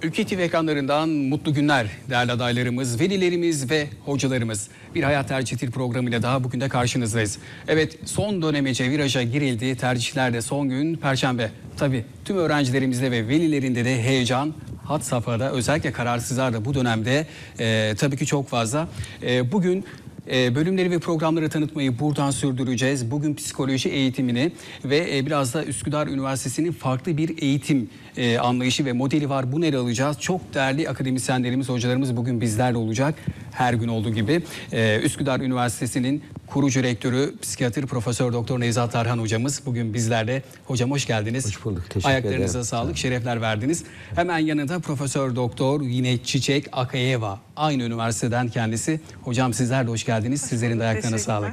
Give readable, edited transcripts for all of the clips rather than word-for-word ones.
Ülke TV ekranlarından mutlu günler değerli adaylarımız, velilerimiz ve hocalarımız. Bir Hayat Tercihtir programıyla daha bugün de karşınızdayız. Evet, son dönemece viraja girildi. Tercihlerde son gün Perşembe. Tabii tüm öğrencilerimizde ve velilerinde de heyecan had safhada, özellikle kararsızlar da bu dönemde tabii ki çok fazla. Bugün bölümleri ve programları tanıtmayı buradan sürdüreceğiz. Bugün psikoloji eğitimini ve biraz da Üsküdar Üniversitesi'nin farklı bir eğitim anlayışı ve modeli var. Bunu ele alacağız. Çok değerli akademisyenlerimiz, hocalarımız bugün bizlerle olacak. Her gün olduğu gibi Üsküdar Üniversitesi'nin kurucu rektörü, psikiyatr Profesör Doktor Nevzat Tarhan hocamız bugün bizlerle. Hocam hoş geldiniz. Hoş bulduk. Teşekkür Ayaklarınıza ederim. sağlık, şerefler verdiniz. Hemen yanında Profesör Doktor yine Çiçek Akayeva. Aynı üniversiteden kendisi. Hocam sizler de hoş geldiniz. Sizlerin de ayaklarına sağlık.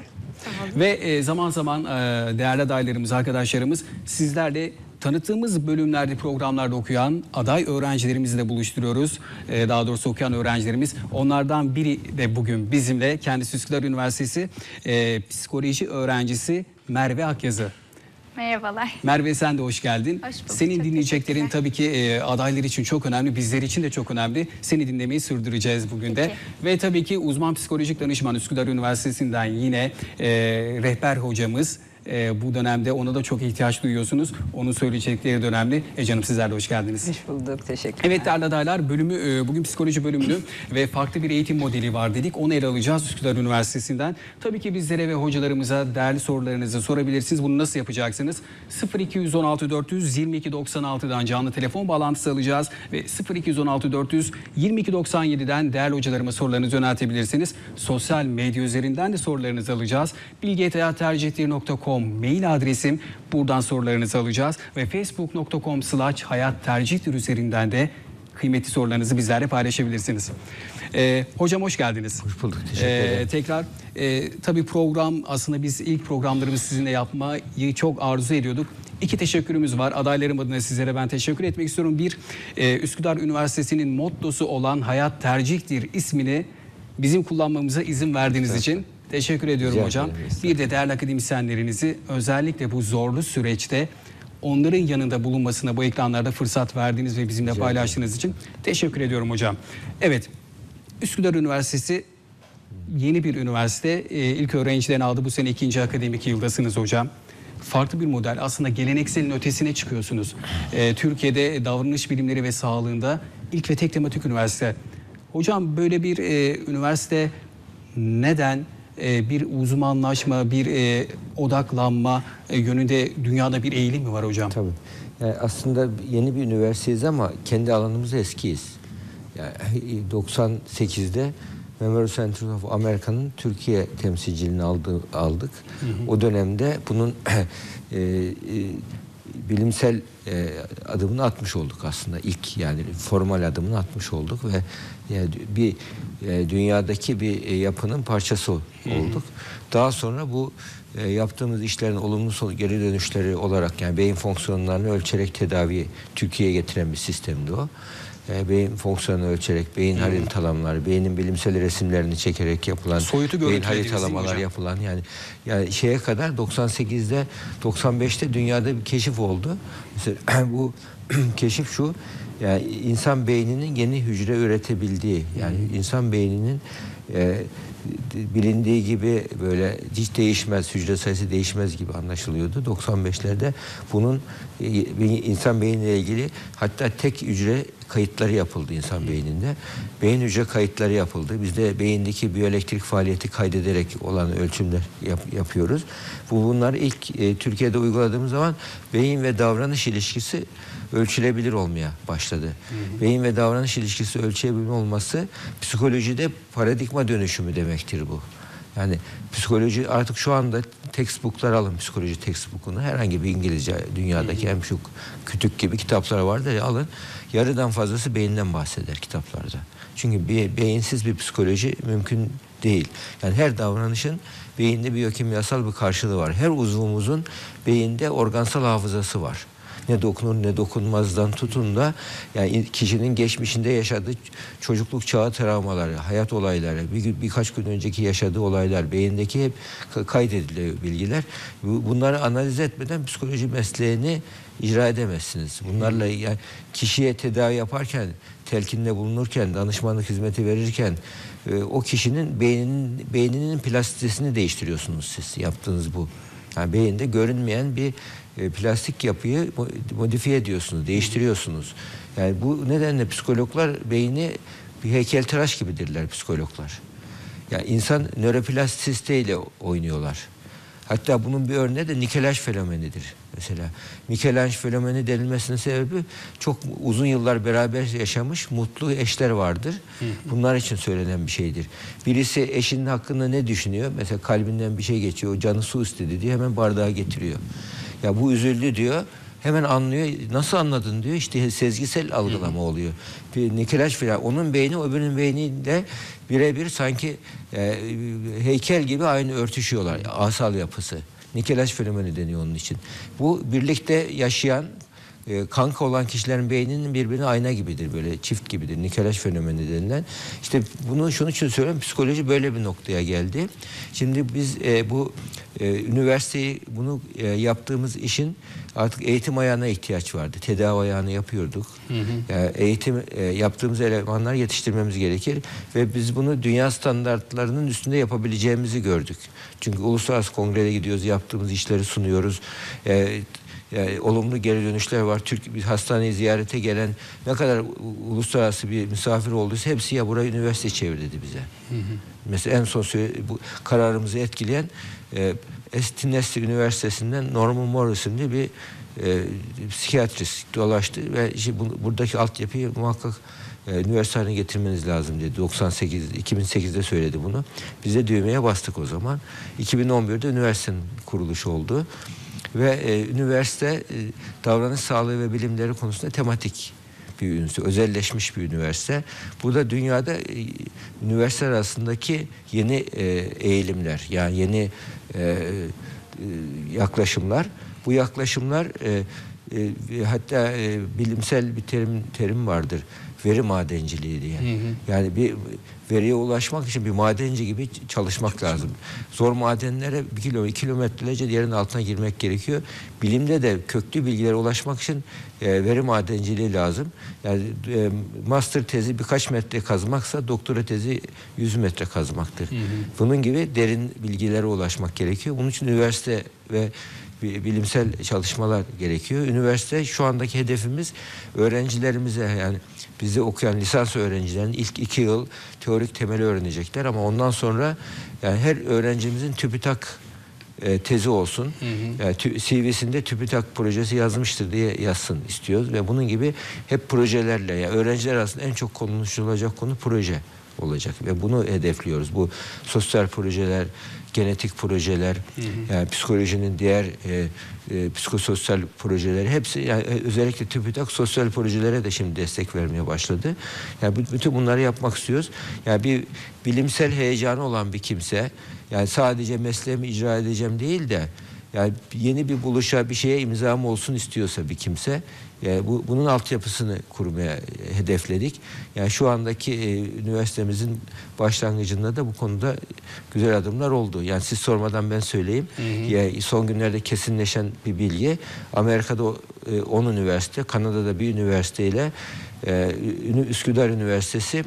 Ve zaman zaman değerli adaylarımız, arkadaşlarımız sizlerle tanıttığımız bölümlerde, programlarda okuyan aday öğrencilerimizi de buluşturuyoruz. Daha doğrusu okuyan öğrencilerimiz. Onlardan biri de bugün bizimle. Kendisi Üsküdar Üniversitesi psikoloji öğrencisi Merve Akyazı. Merhabalar. Merve, sen de hoş geldin. Hoş bulduk. Senin Çok dinleyeceklerin tabii ki adaylar için çok önemli, bizler için de çok önemli. Seni dinlemeyi sürdüreceğiz bugün de. Peki. Ve tabii ki uzman psikolojik danışman Üsküdar Üniversitesi'nden yine rehber hocamız. Bu dönemde ona da çok ihtiyaç duyuyorsunuz. Onun söyleyecekleri de önemli. Canım sizler de hoş geldiniz. Hoş bulduk. Teşekkürler. Evet değerli adaylar, bugün psikoloji bölümünü ve farklı bir eğitim modeli var dedik. Onu ele alacağız Üsküdar Üniversitesi'nden. Tabii ki bizlere ve hocalarımıza değerli sorularınızı sorabilirsiniz. Bunu nasıl yapacaksınız? 0216 422 96'dan canlı telefon bağlantısı alacağız ve 0216 422 97'den değerli hocalarıma sorularınızı yöneltebilirsiniz. Sosyal medya üzerinden de sorularınızı alacağız. bilgi@hayattercihtir.com mail adresim. Buradan sorularınızı alacağız ve facebook.com/hayattercihtir üzerinden de kıymetli sorularınızı bizlerle paylaşabilirsiniz. Hocam hoş geldiniz. Hoş bulduk. Teşekkür ederim. Tekrar tabii program, aslında biz ilk programlarımızı sizinle yapmayı çok arzu ediyorduk. İki teşekkürümüz var. Adaylarım adına sizlere ben teşekkür etmek istiyorum. Bir, Üsküdar Üniversitesi'nin mottosu olan Hayat Tercihtir ismini bizim kullanmamıza izin verdiğiniz için teşekkür ediyorum hocam. Bir de değerli akademisyenlerinizi özellikle bu zorlu süreçte onların yanında bulunmasına bu ekranlarda fırsat verdiğiniz ve bizimle paylaştığınız için teşekkür ediyorum hocam. Evet, Üsküdar Üniversitesi yeni bir üniversite. İlk öğrencilerini aldı. Bu sene 2. akademik yıldasınız hocam. Farklı bir model. Aslında gelenekselin ötesine çıkıyorsunuz. Türkiye'de davranış bilimleri ve sağlığında ilk ve tek tematik üniversite. Hocam böyle bir üniversite neden bir uzmanlaşma, bir odaklanma yönünde dünyada bir eğilim mi var hocam? Tabii. Yani aslında yeni bir üniversiteyiz ama kendi alanımızda eskiyiz. Yani 98'de Memorial Center of America'nın Türkiye temsilciliğini aldık. O dönemde bunun bilimsel adımını atmış olduk aslında. İlk, yani formal adımını atmış olduk ve yani bir dünyadaki bir yapının parçası olduk. Daha sonra bu yaptığımız işlerin olumlu geri dönüşleri olarak, yani beyin fonksiyonlarını ölçerek tedaviyi Türkiye'ye getiren bir sistemdi o. Beyin fonksiyonunu ölçerek, beyin haritalamları, beynin bilimsel resimlerini çekerek yapılan, beyin haritalamalar yapılan, yani şeye kadar 98'de 95'te dünyada bir keşif oldu. Mesela bu keşif şu: yani insan beyninin yeni hücre üretebildiği, yani insan beyninin bilindiği gibi böyle hiç değişmez, hücre sayısı değişmez gibi anlaşılıyordu. 95'lerde bunun insan beyniyle ilgili hatta tek hücre kayıtları yapıldı insan beyninde. Beyin hücre kayıtları yapıldı. Biz de beyindeki biyoelektrik faaliyeti kaydederek olan ölçümler yapıyoruz. Bunlar ilk Türkiye'de uyguladığımız zaman beyin ve davranış ilişkisi ölçülebilir olmaya başladı. Beyin ve davranış ilişkisi ölçülebilir olması psikolojide paradigma dönüşümü demektir bu. Yani psikoloji artık şu anda textbook'lar alın, psikoloji textbook'unu, herhangi bir İngilizce dünyadaki en çok kütük gibi kitaplar vardır ya, alın. Yarıdan fazlası beyinden bahseder kitaplarda. Çünkü beyinsiz bir psikoloji mümkün değil. Yani her davranışın beyinde biyokimyasal bir karşılığı var. Her uzvumuzun beyinde organsal hafızası var. ne dokunur ne dokunmazdan tutun da yani kişinin geçmişinde yaşadığı çocukluk çağı travmaları, hayat olayları, birkaç gün önceki yaşadığı olaylar, beyindeki hep kaydediliyor bilgiler. Bunları analiz etmeden psikoloji mesleğini icra edemezsiniz. Bunlarla yani kişiye tedavi yaparken, telkinde bulunurken, danışmanlık hizmeti verirken o kişinin beyninin plastisitesini değiştiriyorsunuz siz, yaptığınız bu. Yani beyinde görünmeyen bir plastik yapıyı modifiye ediyorsunuz, değiştiriyorsunuz. Yani bu nedenle psikologlar beyni bir heykeltıraş gibidirler psikologlar. Yani insan nöroplastisiteyle oynuyorlar. Hatta bunun bir örneği de Nikelaj fenomenidir. Mesela Nikelaj fenomeni denilmesinin sebebi çok uzun yıllar beraber yaşamış mutlu eşler vardır. Bunlar için söylenen bir şeydir. Birisi eşinin hakkında ne düşünüyor? Mesela kalbinden bir şey geçiyor, o canı su istedi diye hemen bardağı getiriyor. Ya bu üzüldü diyor. Hemen anlıyor. Nasıl anladın diyor. İşte sezgisel algılama oluyor. Bir Nikelaj falan. Onun beyni öbürünün beyniyle birebir sanki heykel gibi aynı örtüşüyorlar. Asal yapısı. Nikelaj fenomeni deniyor onun için. Bu birlikte yaşayan kanka olan kişilerin beyninin birbirine ayna gibidir, böyle çift gibidir. Nikelaj fenomeni denilen. İşte bunu şunun için söylüyorum. Psikoloji böyle bir noktaya geldi. Şimdi biz bu üniversiteyi bunu yaptığımız işin artık eğitim ayağına ihtiyaç vardı. Tedavi ayağını yapıyorduk. Yani eğitim yaptığımız elemanlar yetiştirmemiz gerekir ve biz bunu dünya standartlarının üstünde yapabileceğimizi gördük. Çünkü uluslararası kongrede gidiyoruz, yaptığımız işleri sunuyoruz. Yani olumlu geri dönüşler var. Türk bir hastaneyi ziyarete gelen ne kadar uluslararası bir misafir olduysa hepsi ya burayı üniversite çevirdi bize. Mesela en son bu kararımızı etkileyen Tennessee Üniversitesi'nden Norman Morrison diye bir psikiyatrist dolaştı ve işte buradaki altyapıyı muhakkak üniversite haline getirmeniz lazım dedi. 2008'de söyledi bunu. Biz de düğmeye bastık o zaman. 2011'de üniversitenin kuruluşu oldu. Ve üniversite davranış sağlığı ve bilimleri konusunda tematik bir üniversite, özelleşmiş bir üniversite. Bu da dünyada üniversiteler arasındaki yeni eğilimler, yani yeni yaklaşımlar. Bu yaklaşımlar hatta bilimsel bir terim vardır. Veri madenciliği diye. Yani bir veriye ulaşmak için bir madenci gibi çalışmak lazım. Zor madenlere 2 kilometrelerce yerin altına girmek gerekiyor. Bilimde de köklü bilgilere ulaşmak için veri madenciliği lazım. Yani master tezi birkaç metre kazmaksa doktora tezi 100 metre kazmaktır. Bunun gibi derin bilgilere ulaşmak gerekiyor. Bunun için üniversite ve bilimsel çalışmalar gerekiyor. Üniversite şu andaki hedefimiz öğrencilerimize, yani bizde okuyan lisans öğrencilerin ilk 2 yıl teorik temeli öğrenecekler ama ondan sonra yani her öğrencimizin TÜBİTAK tezi olsun. Yani CV'sinde TÜBİTAK projesi yazmıştır diye yazsın istiyoruz ve bunun gibi hep projelerle, yani öğrenciler arasında en çok konuşulacak konu proje olacak ve bunu hedefliyoruz. Bu sosyal projeler, genetik projeler, yani psikolojinin diğer psikososyal projeleri hepsi, yani özellikle TÜBİTAK sosyal projelere de şimdi destek vermeye başladı. Yani bütün bunları yapmak istiyoruz. Yani bir bilimsel heyecanı olan bir kimse, yani sadece mesleğimi icra edeceğim değil de yani yeni bir buluşa, bir şeye imzam olsun istiyorsa bir kimse, yani bunun altyapısını kurmaya hedefledik. Yani şu andaki üniversitemizin başlangıcında da bu konuda güzel adımlar oldu. Yani siz sormadan ben söyleyeyim. Yani son günlerde kesinleşen bir bilgi. Amerika'da 10 üniversite, Kanada'da bir üniversiteyle Üsküdar Üniversitesi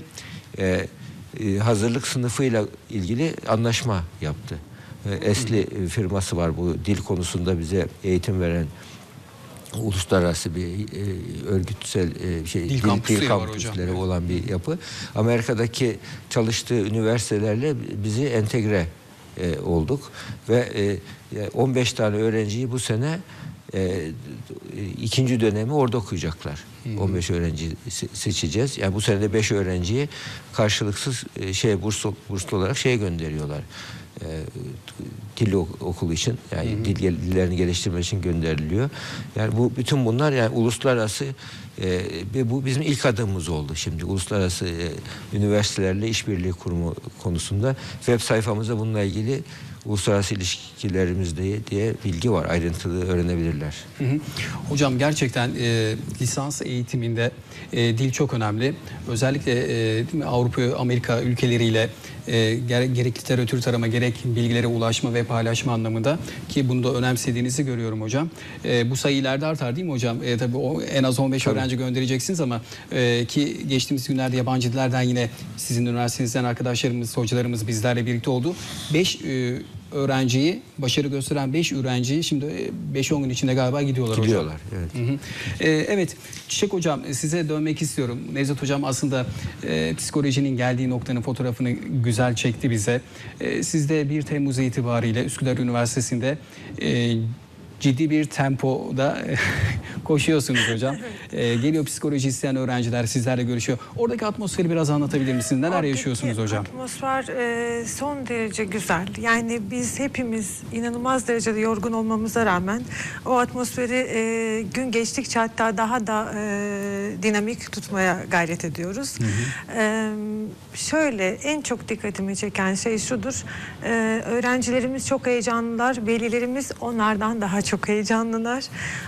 hazırlık sınıfıyla ilgili anlaşma yaptı. Esli firması var, bu dil konusunda bize eğitim veren uluslararası bir örgütsel dil kampüsleri olan bir yapı. Amerika'daki çalıştığı üniversitelerle bizi entegre olduk ve 15 tane öğrenciyi bu sene ikinci dönemi orada okuyacaklar. 15 öğrenci seçeceğiz. Yani bu sene de 5 öğrenciyi karşılıksız burslu olarak gönderiyorlar. Dil okulu için, yani dillerini geliştirmek için gönderiliyor. Yani bütün bunlar yani uluslararası bu bizim ilk adımımız oldu şimdi. Uluslararası üniversitelerle işbirliği kurumu konusunda web sayfamızda bununla ilgili uluslararası ilişkilerimizde diye bilgi var. Ayrıntılı öğrenebilirler. Hı hı. Hocam gerçekten lisans eğitiminde dil çok önemli. Özellikle değil mi, Avrupa, Amerika ülkeleriyle gerek literatür tarama gerek bilgilere ulaşma ve paylaşma anlamında, ki bunu da önemsediğinizi görüyorum hocam. Bu sayı ileride artar değil mi hocam? Tabii en az 15 öğrenci göndereceksiniz ama ki geçtiğimiz günlerde yabancı dillerden yine sizin üniversitenizden arkadaşlarımız, hocalarımız bizlerle birlikte oldu. 5 öğrenciyi, başarı gösteren 5 öğrenciyi şimdi 5-10 gün içinde galiba gidiyorlar hocam. Evet. Hı hı. Evet, Çiçek hocam size dönmek istiyorum. Nevzat hocam aslında psikolojinin geldiği noktanın fotoğrafını güzel çekti bize. Siz de 1 Temmuz itibariyle Üsküdar Üniversitesi'nde ciddi bir tempoda koşuyorsunuz hocam. Geliyor psikoloji isteyen öğrenciler sizlerle görüşüyor. Oradaki atmosferi biraz anlatabilir misiniz? Neler yaşıyorsunuz hocam? Atmosfer son derece güzel. Yani biz hepimiz inanılmaz derecede yorgun olmamıza rağmen o atmosferi gün geçtikçe hatta daha da dinamik tutmaya gayret ediyoruz. Hı hı. Şöyle en çok dikkatimi çeken şey şudur. Öğrencilerimiz çok heyecanlılar. Velilerimiz onlardan daha çok heyecanlılar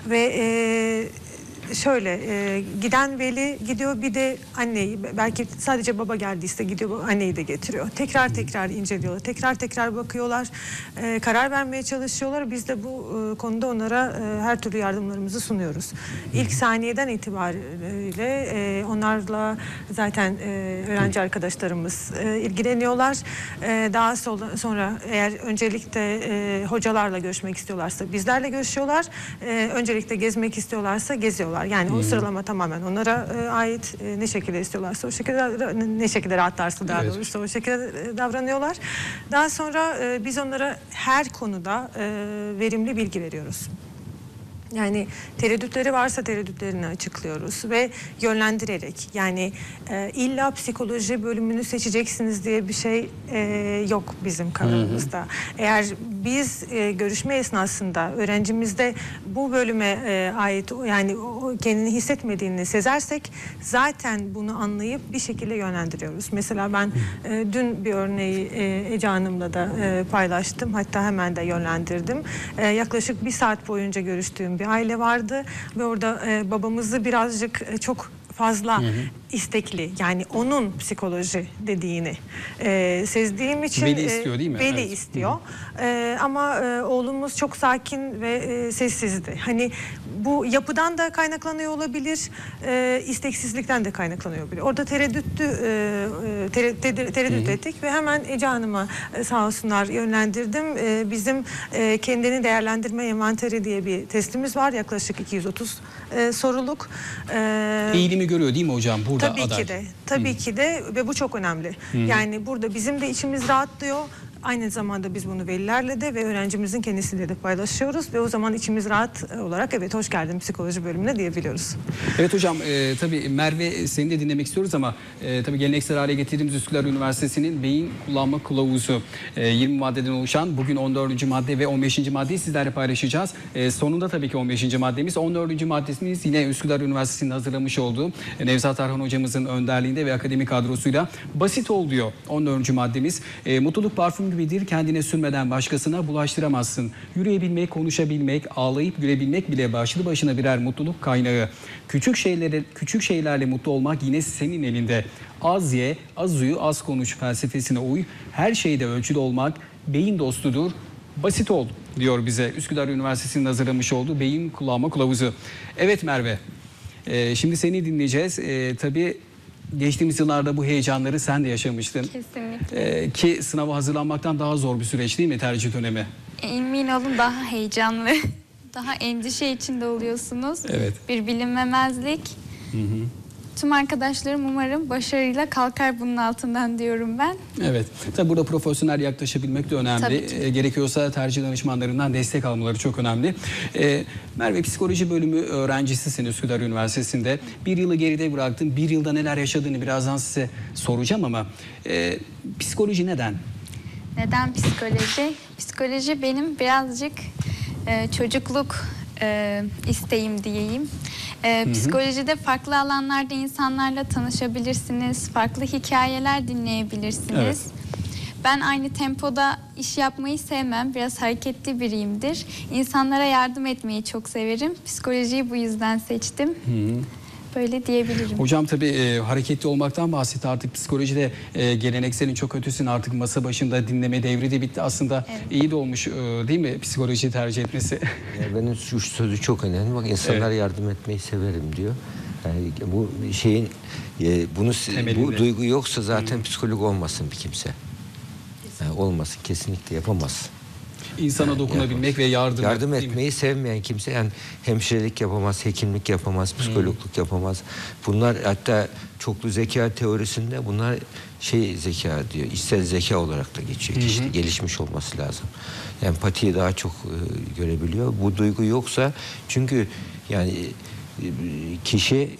ve şöyle giden veli gidiyor, bir de anneyi, belki sadece baba geldiyse gidiyor anneyi de getiriyor. Tekrar tekrar inceliyorlar. Tekrar tekrar bakıyorlar. Karar vermeye çalışıyorlar. Biz de bu konuda onlara her türlü yardımlarımızı sunuyoruz. İlk saniyeden itibariyle onlarla zaten öğrenci arkadaşlarımız ilgileniyorlar. Daha sonra eğer öncelikle hocalarla görüşmek istiyorlarsa bizlerle görüşüyorlar. Öncelikle gezmek istiyorlarsa geziyorlar. Yani o sıralama tamamen onlara ait. Ne şekilde istiyorlarsa o şekilde, ne şekilde rahatlarsa daha doğrusu o şekilde davranıyorlar. Daha sonra biz onlara her konuda verimli bilgi veriyoruz. Yani tereddütleri varsa tereddütlerini açıklıyoruz ve yönlendirerek, yani illa psikoloji bölümünü seçeceksiniz diye bir şey yok bizim kanalımızda. Eğer biz görüşme esnasında öğrencimizde bu bölüme ait, yani kendini hissetmediğini sezersek zaten bunu anlayıp bir şekilde yönlendiriyoruz. Mesela ben dün bir örneği Ece Hanım'la da paylaştım. Hatta hemen de yönlendirdim. Yaklaşık 1 saat boyunca görüştüğüm bir aile vardı ve orada babamızı birazcık çok fazla istekli, yani onun psikoloji dediğini sezdiğim için veli istiyor değil mi? Veli istiyor. Ama oğlumuz çok sakin ve sessizdi. Hani bu yapıdan da kaynaklanıyor olabilir, isteksizlikten de kaynaklanıyor olabilir. Orada tereddüt ettik ve hemen Ece Hanım'a sağ olsunlar yönlendirdim. Bizim kendini değerlendirme envanteri diye bir testimiz var. Yaklaşık 230 soruluk. Eğilimi görüyor değil mi hocam burada Tabii aday? ki de. Tabii ki de ve bu çok önemli. Yani burada bizim de içimiz rahatlıyor. Aynı zamanda biz bunu velilerle de ve öğrencimizin kendisiyle de paylaşıyoruz ve o zaman içimiz rahat olarak evet hoş geldin psikoloji bölümüne diyebiliyoruz. Evet hocam, tabii Merve seni de dinlemek istiyoruz ama tabii geleneksel hale getirdiğimiz Üsküdar Üniversitesi'nin beyin kullanma kılavuzu 20 maddeden oluşan, bugün 14. madde ve 15. maddeyi sizlerle paylaşacağız. Sonunda tabii ki 15. maddemiz, 14. maddemiz yine Üsküdar Üniversitesi'nin hazırlamış olduğu Nevzat Arhan hocamızın önderliğinde ve akademik kadrosuyla basit ol diyor 14. maddemiz. Mutluluk parfüm gibidir, kendine sürmeden başkasına bulaştıramazsın. Yürüyebilmek, konuşabilmek, ağlayıp gülebilmek bile başlı başına birer mutluluk kaynağı. Küçük şeylerle mutlu olmak yine senin elinde. Az ye, az uyu, az konuş felsefesine uy. Her şeyde ölçülü olmak beyin dostudur. Basit ol diyor bize Üsküdar Üniversitesi'nin hazırlamış olduğu beyin kullanma kılavuzu. Evet Merve, şimdi seni dinleyeceğiz. Tabii geçtiğimiz yıllarda bu heyecanları sen de yaşamıştın. Kesinlikle. Ki sınava hazırlanmaktan daha zor bir süreç değil mi tercih dönemi? Emin olun daha heyecanlı, daha endişe içinde oluyorsunuz. Evet. Bir bilinmemezlik. Tüm arkadaşlarım umarım başarıyla kalkar bunun altından diyorum ben. Evet. Tabii burada profesyonel yaklaşabilmek de önemli. Gerekiyorsa tercih danışmanlarından destek almaları çok önemli. Merve, psikoloji bölümü öğrencisisin Üsküdar Üniversitesi'nde. 1 yılı geride bıraktın. 1 yılda neler yaşadığını birazdan size soracağım ama psikoloji neden? Neden psikoloji? Psikoloji benim birazcık çocukluk isteğim diyeyim. Psikolojide farklı alanlarda insanlarla tanışabilirsiniz, farklı hikayeler dinleyebilirsiniz. Evet. Ben aynı tempoda iş yapmayı sevmem. Biraz hareketli biriyimdir. İnsanlara yardım etmeyi çok severim. Psikolojiyi bu yüzden seçtim. Böyle diyebilirim. Hocam tabii hareketli olmaktan bahsetti. Artık psikolojide gelenekselin çok ötesinde artık masa başında dinleme devri de bitti. Aslında iyi de olmuş değil mi psikolojiyi tercih etmesi? Yani benim şu sözü çok önemli. Bak insanlara yardım etmeyi severim diyor. Yani bu şeyin bu duygu yoksa zaten psikolog olmasın bir kimse. Yani olmasın, kesinlikle yapamaz. İnsana dokunabilmek ve yardım etmeyi sevmeyen kimse yani hemşirelik yapamaz, hekimlik yapamaz, psikologluk yapamaz. Bunlar hatta çoklu zeka teorisinde bunlar zeka diyor. İçsel zeka olarak da geçiyor. İşte gelişmiş olması lazım. Empatiyi daha çok görebiliyor. Bu duygu yoksa çünkü yani kişi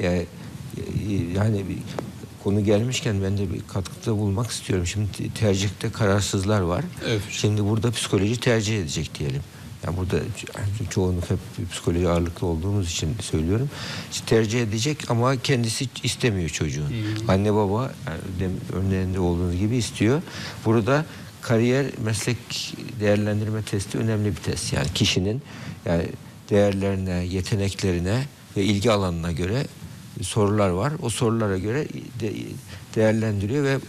yani konu gelmişken ben de bir katkıda bulmak istiyorum. Şimdi tercihte kararsızlar var. Evet. Şimdi burada psikoloji tercih edecek diyelim. Yani burada çoğunluk hep psikoloji ağırlıklı olduğumuz için söylüyorum. İşte tercih edecek ama kendisi istemiyor çocuğun. Anne baba örneğinde olduğunuz gibi istiyor. Burada kariyer meslek değerlendirme testi önemli bir test. Yani kişinin değerlerine, yeteneklerine ve ilgi alanına göre sorular var. O sorulara göre değerlendiriyor ve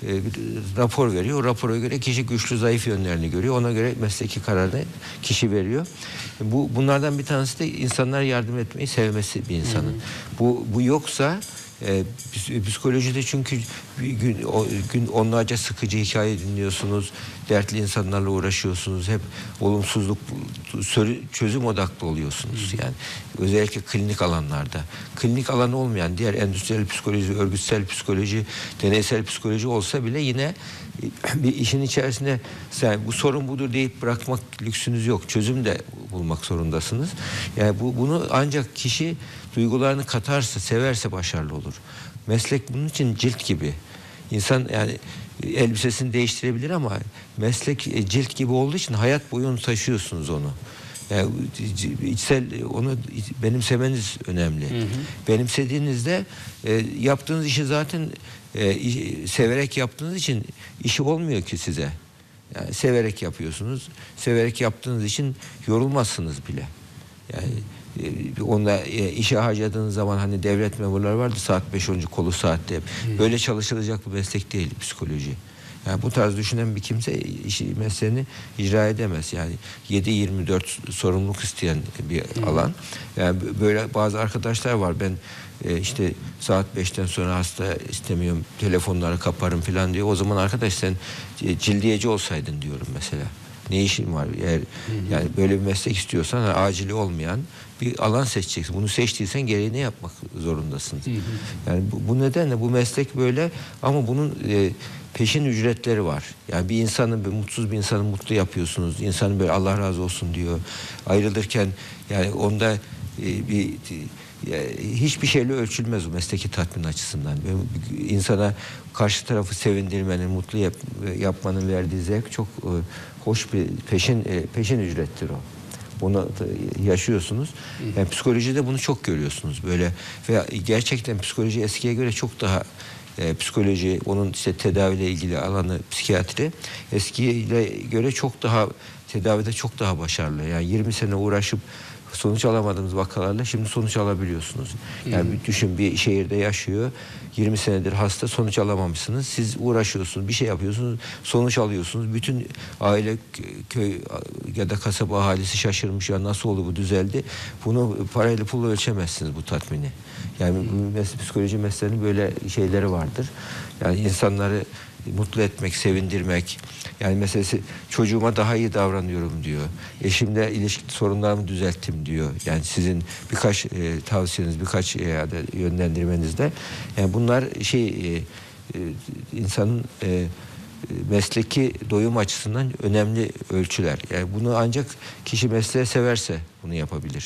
rapor veriyor. O rapora göre kişi güçlü zayıf yönlerini görüyor. Ona göre mesleki kararını kişi veriyor. Bunlardan bir tanesi de insanlara yardım etmeyi sevmesi bir insanın. Bu yoksa psikolojide çünkü gün onlarca sıkıcı hikaye dinliyorsunuz. Dertli insanlarla uğraşıyorsunuz. Hep olumsuzluk çözüm odaklı oluyorsunuz. Yani özellikle klinik alanlarda. Klinik alanı olmayan diğer endüstriyel psikoloji, örgütsel psikoloji, deneysel psikoloji olsa bile yine bir işin içerisinde bu sorun budur deyip bırakmak lüksünüz yok. Çözüm de bulmak zorundasınız. Yani bunu ancak kişi duygularını katarsa, severse başarılı olur. Meslek bunun için cilt gibi. İnsan yani elbisesini değiştirebilir ama meslek cilt gibi olduğu için hayat boyu onu taşıyorsunuz onu. Yani içsel onu benimsemeniz önemli. Benimsediğinizde yaptığınız işi zaten severek yaptığınız için işi olmuyor ki size. Yani severek yapıyorsunuz. Severek yaptığınız için yorulmazsınız bile. Yani onunla işe harcadığınız zaman hani devlet memurları vardı saat 5-10 kolu saatte. Böyle çalışılacak bir meslek değil psikoloji. Yani bu tarz düşünen bir kimse mesleğini icra edemez. Yani 7-24 sorumluluk isteyen bir alan. Yani böyle bazı arkadaşlar var. Ben işte saat 5'ten sonra hasta istemiyorum, telefonları kaparım falan diyor. O zaman arkadaş sen cildiyeci olsaydın diyorum mesela. Ne işin var? Eğer yani böyle bir meslek istiyorsan acili olmayan bir alan seçeceksin. Bunu seçtiysen gereğini yapmak zorundasın. Yani bu nedenle bu meslek böyle ama bunun peşin ücretleri var. Yani bir insanın, mutsuz bir insanı mutlu yapıyorsunuz. İnsanın böyle Allah razı olsun diyor. Ayrılırken yani onda hiçbir şeyle ölçülmez o mesleki tatmin açısından. İnsana karşı tarafı sevindirmenin, mutlu yapmanın verdiği zevk çok hoş bir peşin ücrettir o. Bunu yaşıyorsunuz. Yani psikolojide bunu çok görüyorsunuz böyle ve gerçekten psikoloji eskiye göre çok daha psikoloji, onun işte tedaviyle ilgili alanı psikiyatri eskiye göre çok daha tedavide çok daha başarılı. Yani 20 sene uğraşıp sonuç alamadığınız vakalarla şimdi sonuç alabiliyorsunuz. Yani düşün bir şehirde yaşıyor. 20 senedir hasta sonuç alamamışsınız. Siz uğraşıyorsunuz, bir şey yapıyorsunuz, sonuç alıyorsunuz. Bütün aile, köy ya da kasaba ahalisi şaşırmış ya nasıl oldu bu düzeldi. Bunu parayla pulla ölçemezsiniz bu tatmini. Yani psikoloji mesleğinin böyle şeyleri vardır. Yani insanları mutlu etmek, sevindirmek. Yani mesela çocuğuma daha iyi davranıyorum diyor. Eşimle ilişki sorunlarımı düzelttim diyor. Yani sizin birkaç tavsiyeniz, birkaç yönlendirmenizde. Yani bunlar insanın mesleki doyum açısından önemli ölçüler. Yani bunu ancak kişi mesleği severse bunu yapabilir.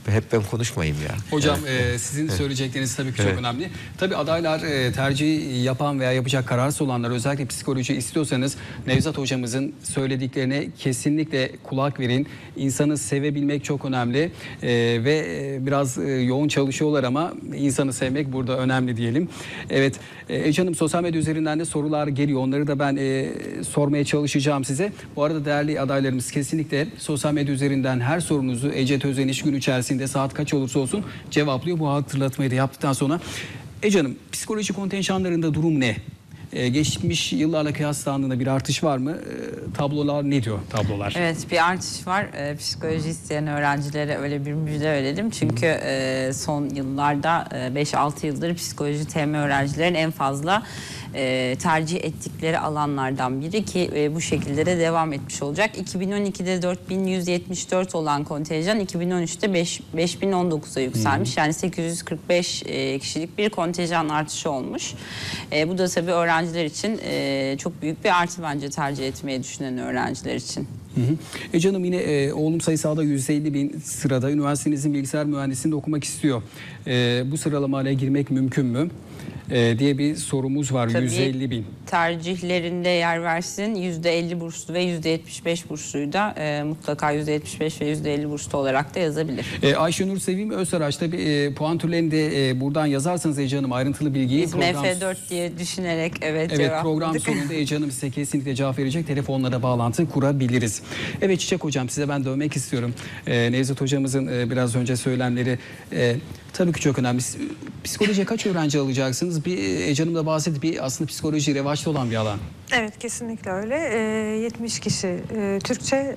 hep ben konuşmayayım ya. Hocam sizin söyleyecekleriniz tabii ki çok önemli. Tabii adaylar tercih yapan veya yapacak kararsız olanlar, özellikle psikoloji istiyorsanız Nevzat hocamızın söylediklerine kesinlikle kulak verin. İnsanı sevebilmek çok önemli ve biraz yoğun çalışıyorlar ama insanı sevmek burada önemli diyelim. Evet Ece Hanım, sosyal medya üzerinden de sorular geliyor. Onları da ben sormaya çalışacağım size. Bu arada değerli adaylarımız, kesinlikle sosyal medya üzerinden her sorunuzu Ece Tözeniş gün içerisinde saat kaç olursa olsun cevaplıyor. Bu hatırlatmayı da yaptıktan sonra. Ece Hanım, psikoloji kontenjanlarında durum ne? Geçmiş yıllarla kıyaslandığında bir artış var mı? Tablolar ne diyor tablolar? Evet, bir artış var. Psikoloji isteyen öğrencilere öyle bir müjde verelim. Çünkü son yıllarda 5-6 yıldır psikoloji TM öğrencilerin en fazla tercih ettikleri alanlardan biri ki bu şekilde de devam etmiş olacak. 2012'de 4174 olan kontenjan 2013'te 5019'a yükselmiş. Yani 845 kişilik bir kontenjan artışı olmuş. Bu da tabii öğrenciler için çok büyük bir artı bence, tercih etmeyi düşünen öğrenciler için. Ece Hanım, yine oğlum sayısalda 150.000 sırada üniversitenizin bilgisayar mühendisliğinde okumak istiyor. Bu sıralamayla girmek mümkün mü? Diye bir sorumuz var. 150.000. Tercihlerinde yer versin. %50 burslu ve %75 bursluyu da mutlaka %75 ve %50 burslu olarak da yazabilir. Ayşenur Sevim Özsaraç, tabii puan türlerini de buradan yazarsanız Ece Hanım ayrıntılı bilgiyi Biz MF4 diye düşünerek program sonunda Ece Hanım size kesinlikle cevap verecek. Telefonlara bağlantı kurabiliriz. Evet Çiçek Hocam, size ben dönmek istiyorum. Nevzat Hocamızın biraz önce söylemleri tabii ki çok önemli. Psikolojiye kaç öğrenci alacaksınız? Ece Hanım da bahsetti. Aslında psikoloji revaçta olan bir alan. Evet, kesinlikle öyle. 70 kişi Türkçe,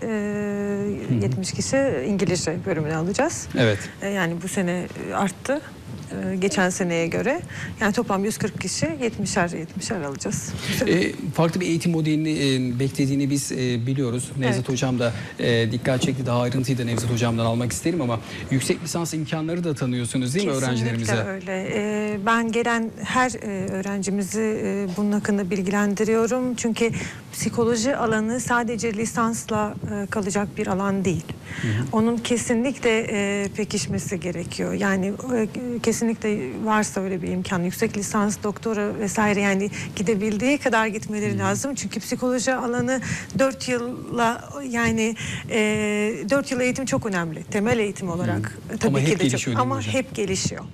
70 kişi İngilizce bölümünü alacağız. Evet. Yani bu sene arttı. Geçen seneye göre. Yani toplam 140 kişi 70'er alacağız. Farklı bir eğitim modelini beklediğini biz biliyoruz. Nevzat Hocam da dikkat çekti. Daha ayrıntıyı da Nevzat Hocam'dan almak isterim ama yüksek lisans imkanları da tanıyorsunuz değil mi öğrencilerimize? Kesinlikle öyle. Ben gelen her öğrencimizi bunun hakkında bilgilendiriyorum. Çünkü psikoloji alanı sadece lisansla kalacak bir alan değil. Onun kesinlikle pekişmesi gerekiyor. Yani kesinlikle varsa öyle bir imkan, yüksek lisans, doktora vesaire, yani gidebildiği kadar gitmeleri lazım. Çünkü psikoloji alanı 4 yılla, yani 4 yıl eğitim çok önemli. Temel eğitim olarak. Tabii ama ki hep de gelişiyor, çok, ama hep gelişiyor.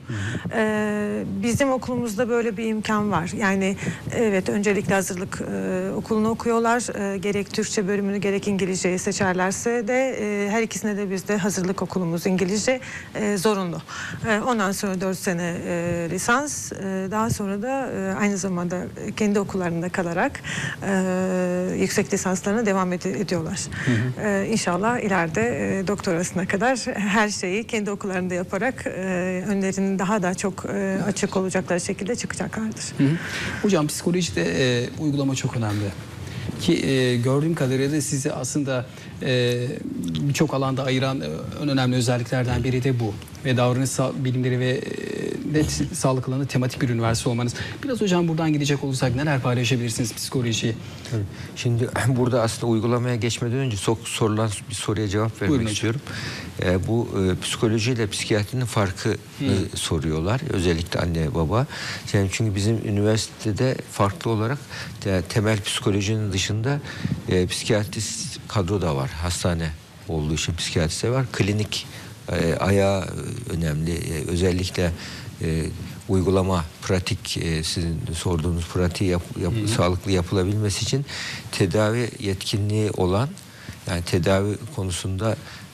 Bizim okulumuzda böyle bir imkan var. Yani evet, öncelikle hazırlık okulunu okuyorlar. Gerek Türkçe bölümünü gerek İngilizceyi seçerlerse de her ikisine de bizde hazırlık okulumuz İngilizce zorunlu. Ondan sonra 4 sene lisans, daha sonra da aynı zamanda kendi okullarında kalarak yüksek lisanslarına devam ediyorlar. İnşallah ileride doktorasına kadar her şeyi kendi okullarında yaparak önlerinin daha da çok açık olacakları şekilde çıkacaklardır. Hocam, psikolojide uygulama çok önemli. Ki gördüğüm kadarıyla da sizi aslında birçok alanda ayıran en önemli özelliklerden biri de bu. Ve davranış bilimleri ve sağlık alanı tematik bir üniversite olmanız. Biraz hocam buradan gidecek olursak neler paylaşabilirsiniz psikolojiyi? Tabii. Şimdi burada aslında uygulamaya geçmeden önce sorulan bir soruya cevap vermek istiyorum. Bu psikolojiyle psikiyatrinin farkı soruyorlar. Özellikle anne baba. Yani çünkü bizim üniversitede farklı olarak temel psikolojinin dışında psikiyatrist kadro da var. Hastane olduğu için psikiyatrist var. Klinik ayağı önemli. Özellikle uygulama, pratik, sizin sorduğunuz pratiği sağlıklı yapılabilmesi için tedavi yetkinliği olan, yani tedavi konusunda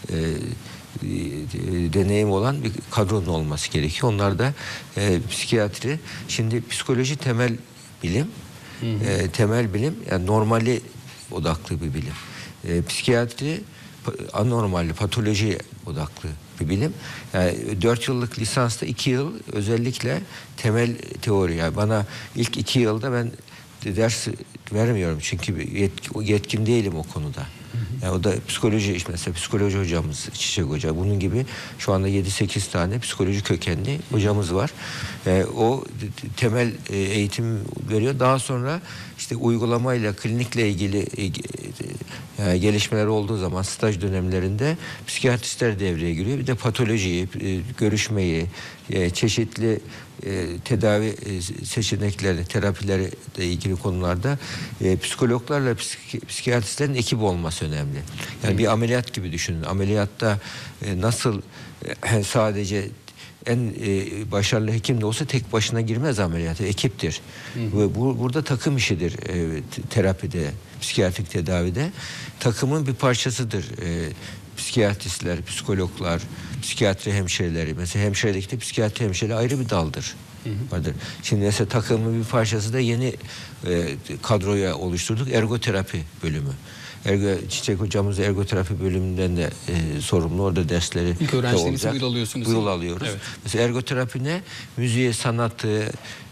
deneyim olan bir kadronun olması gerekiyor. Onlar da psikiyatri. Şimdi psikoloji temel bilim, temel bilim, yani normali odaklı bir bilim. Psikiyatri anormal, patoloji odaklı bir bilim. Yani 4 yıllık lisansta 2 yıl özellikle temel teori. Yani bana ilk 2 yılda ben ders vermiyorum çünkü yetkin değilim o konuda. Yani o da psikoloji, mesela psikoloji hocamız Çiçek Hoca, bunun gibi şu anda 7-8 tane psikoloji kökenli hocamız var. O temel eğitim veriyor. Daha sonra işte uygulamayla, klinikle ilgili gelişmeler olduğu zaman staj dönemlerinde psikiyatristler devreye giriyor. Bir de patolojiyi, görüşmeyi, çeşitli tedavi seçenekleri, terapileri ile ilgili konularda psikologlarla psikiyatristlerin ekibi olması önemli. Yani bir ameliyat gibi düşünün. Ameliyatta nasıl sadece en başarılı hekim de olsa tek başına girmez ameliyata, ekiptir. Ve burada takım işidir terapide, psikiyatrik tedavide. Takımın bir parçasıdır. Psikiyatristler, psikologlar, psikiyatri hemşireleri. Mesela hemşirelikte psikiyatri hemşireleri ayrı bir daldır. Vardır. Şimdi mesela takımın bir parçası da yeni kadroya oluşturduk. Ergoterapi bölümü. Çiçek hocamız ergoterapi bölümünden de sorumlu. Orada dersleri İlk öğrencilerinizi bu yıl alıyorsunuz. Bu yıl alıyoruz. Evet. Mesela ergoterapi ne? Müziği, sanatı,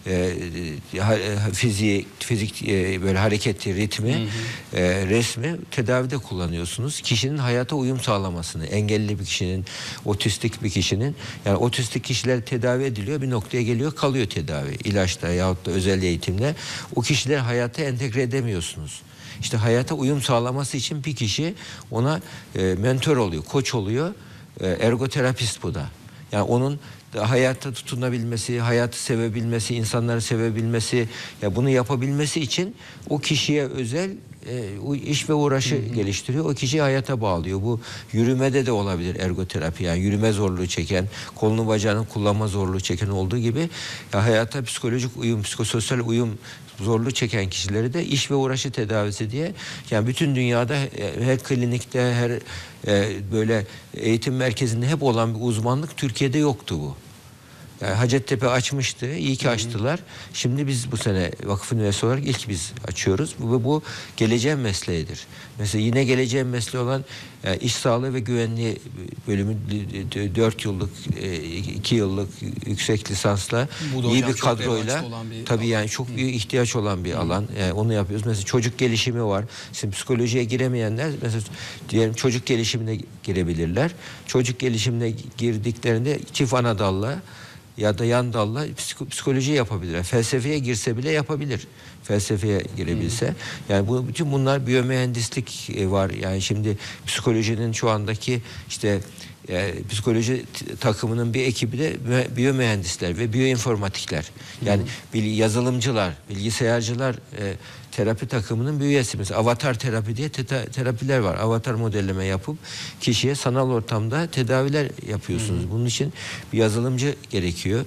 fizik böyle hareketi, ritmi, resmi tedavide kullanıyorsunuz. Kişinin hayata uyum sağlamasını, engelli bir kişinin, otistik bir kişinin, yani otistik kişiler tedavi ediliyor, bir noktaya geliyor, kalıyor tedavi. İlaçla yahut da özel eğitimle o kişiler hayata entegre edemiyorsunuz. İşte hayata uyum sağlaması için bir kişi ona mentor oluyor, koç oluyor. Ergoterapist bu da. Yani onun hayatta tutunabilmesi, hayatı sevebilmesi, insanları sevebilmesi, ya bunu yapabilmesi için o kişiye özel iş ve uğraşı geliştiriyor. O kişiyi hayata bağlıyor. Bu yürümede de olabilir ergoterapi. Yani yürüme zorluğu çeken, kolunu bacağını kullanma zorluğu çeken olduğu gibi ya hayata psikolojik uyum, psikososyal uyum zorluğu çeken kişileri de iş ve uğraşı tedavisi diye, yani bütün dünyada her klinikte, her böyle eğitim merkezinde hep olan bir uzmanlık, Türkiye'de yoktu bu. Yani Hacettepe açmıştı. İyi ki açtılar. Şimdi biz bu sene vakıf üniversitesi olarak ilk biz açıyoruz. Bu geleceğin mesleğidir. Mesela yine geleceğin mesleği olan iş sağlığı ve güvenliği bölümü 4 yıllık, 2 yıllık yüksek lisansla iyi bir kadroyla, tabii yani çok büyük ihtiyaç olan bir alan. Yani onu yapıyoruz. Mesela çocuk gelişimi var. Şimdi psikolojiye giremeyenler mesela diyelim çocuk gelişimine girebilirler. Çocuk gelişimine girdiklerinde çift ana dalla ya da yan dalla psikoloji yapabilir. Felsefeye girse bile yapabilir. Felsefeye girebilse. Yani bütün bunlar biyomühendislik var. Yani şimdi psikolojinin şu andaki işte psikoloji takımının bir ekibi de biyomühendisler ve biyoinformatikler. Yani yazılımcılar, bilgisayarcılar terapi takımının bir üyesi. Mesela avatar terapi diye terapiler var. Avatar modelleme yapıp kişiye sanal ortamda tedaviler yapıyorsunuz. Bunun için bir yazılımcı gerekiyor.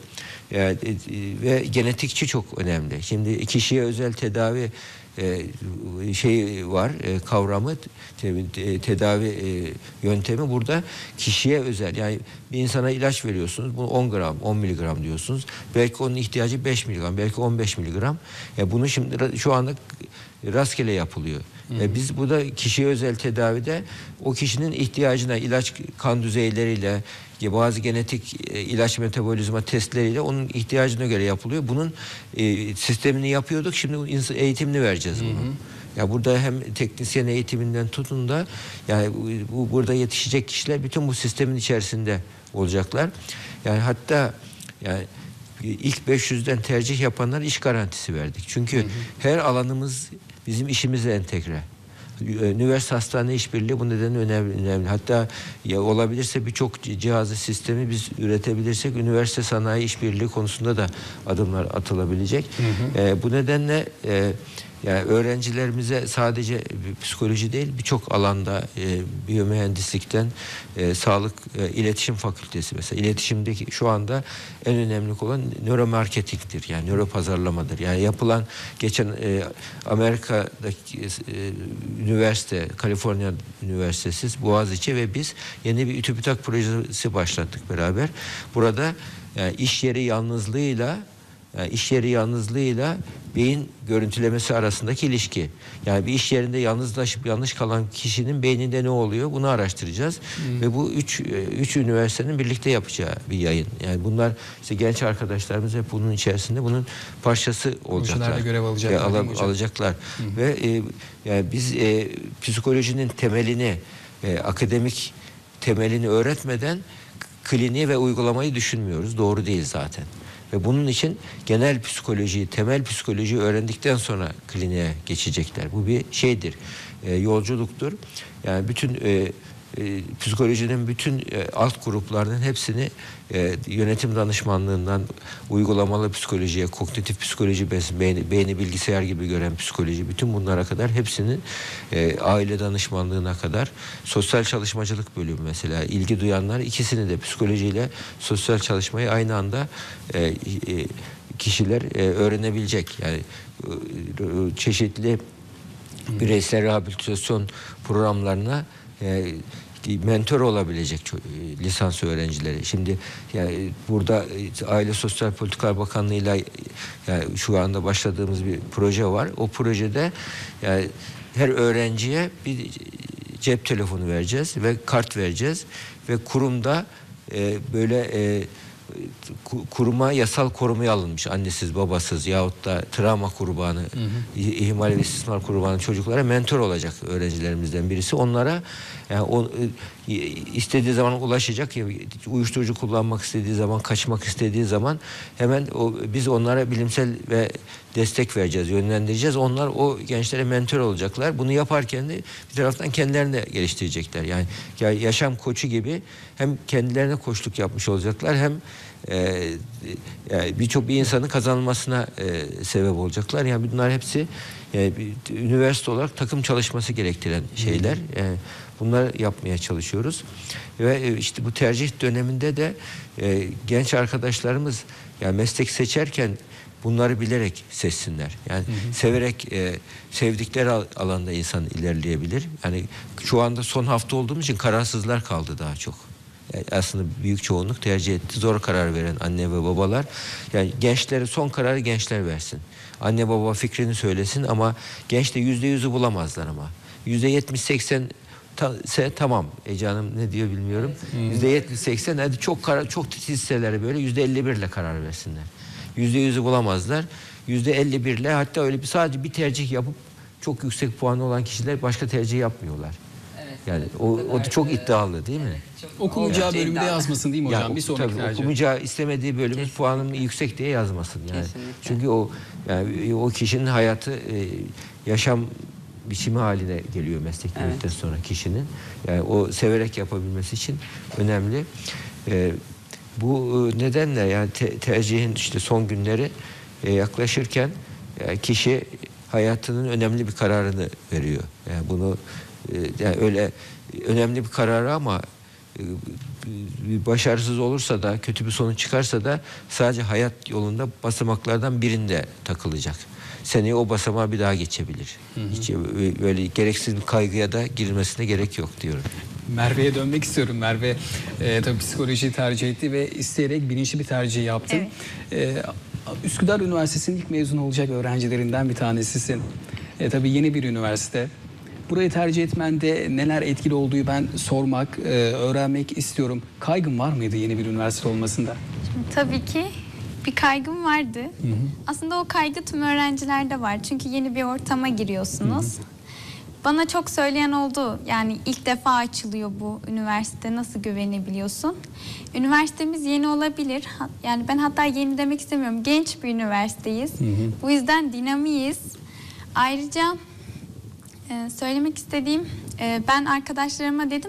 Ve genetikçi çok önemli. Şimdi kişiye özel tedavi var, kavramı, tedavi yöntemi burada kişiye özel. Yani bir insana ilaç veriyorsunuz, bunu 10 gram, 10 miligram diyorsunuz. Belki onun ihtiyacı 5 miligram, belki 15 miligram. Bunu şimdi şu anda rastgele yapılıyor. Biz bu da kişiye özel tedavide o kişinin ihtiyacına ilaç kan düzeyleriyle, bazı genetik ilaç metabolizma testleriyle onun ihtiyacına göre yapılıyor. Bunun sistemini yapıyorduk. Şimdi eğitimini vereceğiz bunu. Ya burada hem teknisyen eğitiminden tutun da yani burada yetişecek kişiler bütün bu sistemin içerisinde olacaklar. Yani hatta yani ilk 500'den tercih yapanlara iş garantisi verdik. Çünkü her alanımız bizim işimize entegre. Üniversite hastane işbirliği bu nedenle önemli. Hatta olabilirse birçok cihazı, sistemi biz üretebilirsek üniversite sanayi işbirliği konusunda da adımlar atılabilecek. Bu nedenle yani öğrencilerimize sadece psikoloji değil birçok alanda biyomühendislikten sağlık, iletişim fakültesi mesela iletişimdeki şu anda en önemli olan nöromarketingdir. Yani nöropazarlamadır. Yani yapılan geçen Amerika'daki üniversite, Kaliforniya Üniversitesi, Boğaziçi ve biz yeni bir TÜBİTAK projesi başlattık beraber. Burada yani iş yeri yalnızlığıyla beyin görüntülemesi arasındaki ilişki. Yani bir iş yerinde yanlış kalan kişinin beyninde ne oluyor? Bunu araştıracağız. Ve bu üç üniversitenin birlikte yapacağı bir yayın. Yani bunlar işte genç arkadaşlarımız hep bunun içerisinde bunun parçası olacaklar. Görev alacaklar. Ve yani biz psikolojinin temelini, akademik temelini öğretmeden kliniği ve uygulamayı düşünmüyoruz. Doğru değil zaten. Ve bunun için genel psikolojiyi, temel psikolojiyi öğrendikten sonra kliniğe geçecekler. Bu bir şeydir. yolculuktur. Yani bütün psikolojinin bütün alt gruplarının hepsini yönetim danışmanlığından uygulamalı psikolojiye, kognitif psikoloji, beyni bilgisayar gibi gören psikoloji, bütün bunlara kadar hepsinin aile danışmanlığına kadar, sosyal çalışmacılık bölümü mesela, ilgi duyanlar ikisini de, psikolojiyle sosyal çalışmayı aynı anda kişiler öğrenebilecek. Yani çeşitli bireysel rehabilitasyon programlarına mentor olabilecek lisans öğrencileri. Şimdi yani burada Aile Sosyal Politikalar Bakanlığı'yla yani şu anda başladığımız bir proje var. O projede yani her öğrenciye bir cep telefonu vereceğiz ve kart vereceğiz ve kurumda böyle kuruma yasal korumaya alınmış annesiz babasız yahut da travma kurbanı, ihmal ve istismar kurbanı çocuklara mentor olacak öğrencilerimizden birisi. Onlara yani istediği zaman ulaşacak, ya uyuşturucu kullanmak istediği zaman, kaçmak istediği zaman hemen biz onlara bilimsel ve destek vereceğiz, yönlendireceğiz. Onlar o gençlere mentor olacaklar. Bunu yaparken de bir taraftan kendilerini de geliştirecekler. Yani yaşam koçu gibi hem kendilerine koçluk yapmış olacaklar, hem yani birçok bir insanın kazanılmasına sebep olacaklar. Yani bunlar hepsi üniversite olarak takım çalışması gerektiren şeyler. Bunları yapmaya çalışıyoruz. Ve işte bu tercih döneminde de genç arkadaşlarımız yani meslek seçerken bunları bilerek seçsinler. Yani severek sevdikleri alanda insan ilerleyebilir. Yani şu anda son hafta olduğumuz için kararsızlar kaldı daha çok. Yani aslında büyük çoğunluk tercih etti. Zor karar veren anne ve babalar. Yani gençlere son kararı gençler versin. Anne baba fikrini söylesin ama genç de %100'ü bulamazlar ama. %70-80 tamam. Ece Hanım ne diyor bilmiyorum. %70-80 hadi çok titizseler böyle %51 ile karar versinler. %100'ü bulamazlar. %51 ile hatta öyle sadece bir tercih yapıp çok yüksek puanı olan kişiler başka tercih yapmıyorlar. Yani o da çok iddialı değil mi? Okumayacağı bölümde yazmasın değil mi hocam? Yani, bir sonraki tabii, tercih. okumayacağı istemediği bölümün puanım yüksek diye yazmasın. Yani. Çünkü o kişinin hayatı yaşam biçimi haline geliyor meslek girdikten sonra kişinin. Yani o severek yapabilmesi için önemli. Bu nedenle yani tercihin işte son günleri yaklaşırken kişi hayatının önemli bir kararını veriyor. Yani bunu yani öyle önemli bir kararı ama başarısız olursa da, kötü bir sonuç çıkarsa da sadece hayat yolunda basamaklardan birinde takılacak. Seneye o basamağa bir daha geçebilir. Hiç böyle gereksiz bir kaygıya da girmesine gerek yok diyorum. Merve'ye dönmek istiyorum. Merve tabii psikolojiyi tercih etti ve isteyerek bilinçli bir tercih yaptı. Üsküdar Üniversitesi'nin ilk mezun olacak öğrencilerinden bir tanesisin. Tabii yeni bir üniversite. Burayı tercih etmende neler etkili olduğu ben sormak, öğrenmek istiyorum. Kaygın var mıydı yeni bir üniversite olmasında? Şimdi, tabii ki bir kaygım vardı. Aslında o kaygı tüm öğrencilerde var. Çünkü yeni bir ortama giriyorsunuz. Bana çok söyleyen oldu. Yani ilk defa açılıyor bu üniversite. Nasıl güvenebiliyorsun? Üniversitemiz yeni olabilir. Yani ben hatta yeni demek istemiyorum. Genç bir üniversiteyiz. Bu yüzden dinamiyiz. Ayrıca söylemek istediğim, ben arkadaşlarıma dedim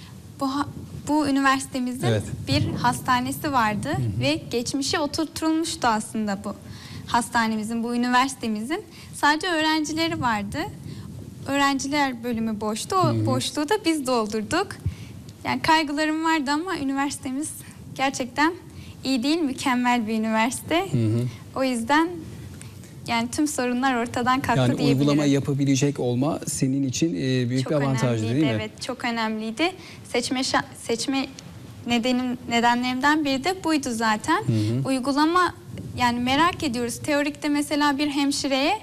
bu üniversitemizin bir hastanesi vardı ve geçmişe oturtulmuştu aslında bu hastanemizin, bu üniversitemizin. Sadece öğrencileri vardı. Öğrenciler bölümü boştu. O boşluğu da biz doldurduk. Yani kaygılarım vardı ama üniversitemiz gerçekten iyi değil, mükemmel bir üniversite. O yüzden yani tüm sorunlar ortadan kalktı diyebilirim. Yani uygulama yapabilecek olma senin için büyük çok bir avantajdı değil mi? Evet, çok önemliydi. Seçme nedenlerimden biri de buydu zaten. Uygulama, yani merak ediyoruz. Teorikte mesela bir hemşireye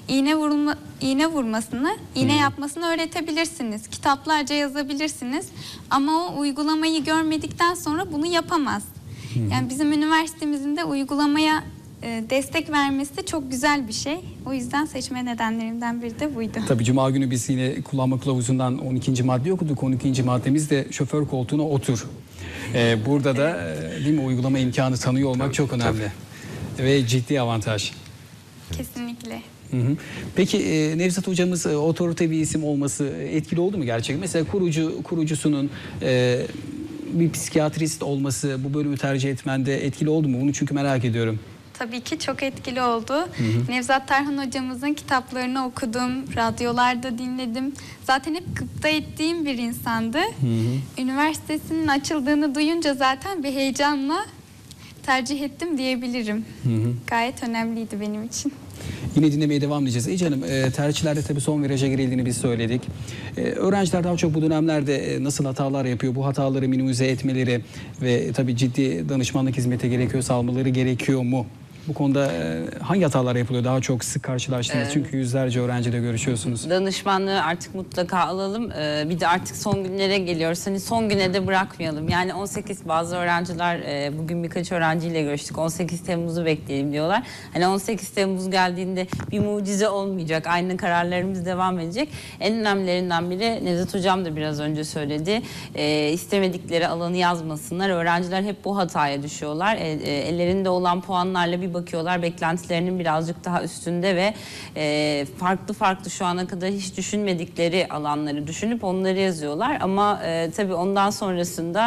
iğne vurmasını, iğne yapmasını öğretebilirsiniz. Kitaplarca yazabilirsiniz. Ama o uygulamayı görmedikten sonra bunu yapamaz. Yani bizim üniversitemizin de uygulamaya destek vermesi de çok güzel bir şey. O yüzden seçme nedenlerimden biri de buydu. Tabii Cuma günü biz yine kullanma kılavuzundan 12. madde okuduk. 12. maddemiz de şoför koltuğuna otur. Burada da değil mi, uygulama imkanı tanıyor olmak çok önemli. Ve ciddi avantaj. Kesinlikle. Peki Nevzat hocamız otorite bir isim olması etkili oldu mu gerçekten? Mesela kurucusunun bir psikiyatrist olması bu bölümü tercih etmende etkili oldu mu? Bunu çünkü merak ediyorum. Tabii ki çok etkili oldu. Nevzat Tarhan hocamızın kitaplarını okudum, radyolarda dinledim. Zaten hep gıpta ettiğim bir insandı. Üniversitesinin açıldığını duyunca zaten bir heyecanla tercih ettim diyebilirim. Gayet önemliydi benim için. Yine dinlemeye devam edeceğiz. Ece Hanım, tercihlerde tabii son viraja girildiğini biz söyledik. Öğrenciler daha çok bu dönemlerde nasıl hatalar yapıyor? Bu hataları minimize etmeleri ve tabii ciddi danışmanlık hizmeti gerekiyorsa almaları gerekiyor mu? Bu konuda hangi hatalar yapılıyor? Daha çok sık karşılaştınız. Çünkü yüzlerce öğrenciyle görüşüyorsunuz. Danışmanlığı artık mutlaka alalım. Bir de artık son günlere geliyoruz. Hani son güne de bırakmayalım. Yani 18 bazı öğrenciler bugün birkaç öğrenciyle görüştük. 18 Temmuz'u bekleyelim diyorlar. Hani 18 Temmuz geldiğinde bir mucize olmayacak. Aynı kararlarımız devam edecek. En önemlilerinden biri Nevzat Hocam da biraz önce söyledi. İstemedikleri alanı yazmasınlar. Öğrenciler hep bu hataya düşüyorlar. Ellerinde olan puanlarla bir bakıyorlar, beklentilerinin birazcık daha üstünde ve farklı şu ana kadar hiç düşünmedikleri alanları düşünüp onları yazıyorlar. Ama tabii ondan sonrasında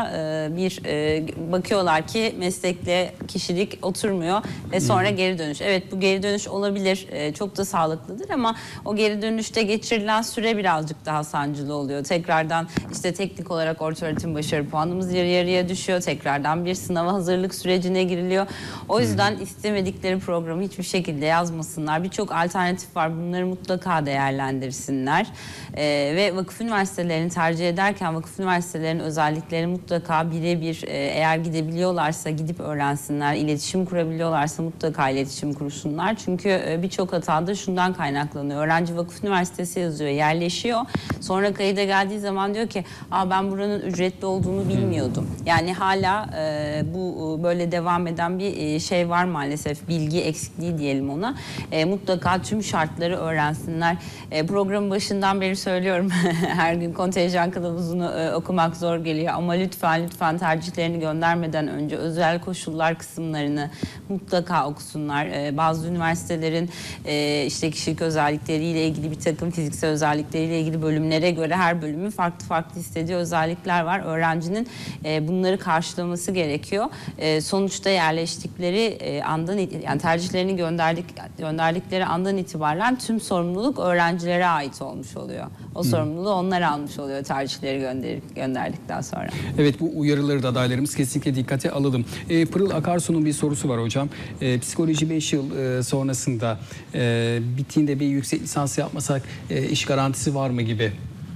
bakıyorlar ki meslekle kişilik oturmuyor ve sonra geri dönüş. Evet, bu geri dönüş olabilir, çok da sağlıklıdır ama o geri dönüşte geçirilen süre birazcık daha sancılı oluyor. Tekrardan işte teknik olarak ortaöğretim başarı puanımız yarı yarıya düşüyor. Tekrardan bir sınava hazırlık sürecine giriliyor. O yüzden istemedikleri programı hiçbir şekilde yazmasınlar. Birçok alternatif var. Bunları mutlaka değerlendirsinler. Ve vakıf üniversitelerini tercih ederken vakıf üniversitelerinin özelliklerini mutlaka birebir eğer gidebiliyorlarsa gidip öğrensinler. İletişim kurabiliyorlarsa mutlaka iletişim kursunlar. Çünkü birçok hatada şundan kaynaklanıyor. Öğrenci vakıf üniversitesi yazıyor, yerleşiyor. Sonra kayıda geldiği zaman diyor ki ben buranın ücretli olduğunu bilmiyordum. Yani hala bu böyle devam eden bir şey var maalesef, bilgi eksikliği diyelim ona. Mutlaka tüm şartları öğrensinler. Programın başından beri söylüyorum. Her gün kontenjan kılavuzunu okumak zor geliyor ama lütfen tercihlerini göndermeden önce özel koşullar kısımlarını mutlaka okusunlar. Bazı üniversitelerin işte kişilik özellikleriyle ilgili bir takım fiziksel özellikleriyle ilgili bölümlere göre her bölümün farklı istediği özellikler var. Öğrencinin bunları karşılaması gerekiyor. Sonuçta yerleştikleri andan, yani tercihlerini gönderdikleri andan itibaren tüm sorumluluk öğrencilere ait olmuş oluyor. O sorumluluğu onlar almış oluyor tercihleri gönderdikten sonra. Evet, bu uyarıları da adaylarımız kesinlikle dikkate alalım. Pırıl Akarsu'nun bir sorusu var hocam. Psikoloji 5 yıl sonrasında bittiğinde bir yüksek lisans yapmasak iş garantisi var mı gibi?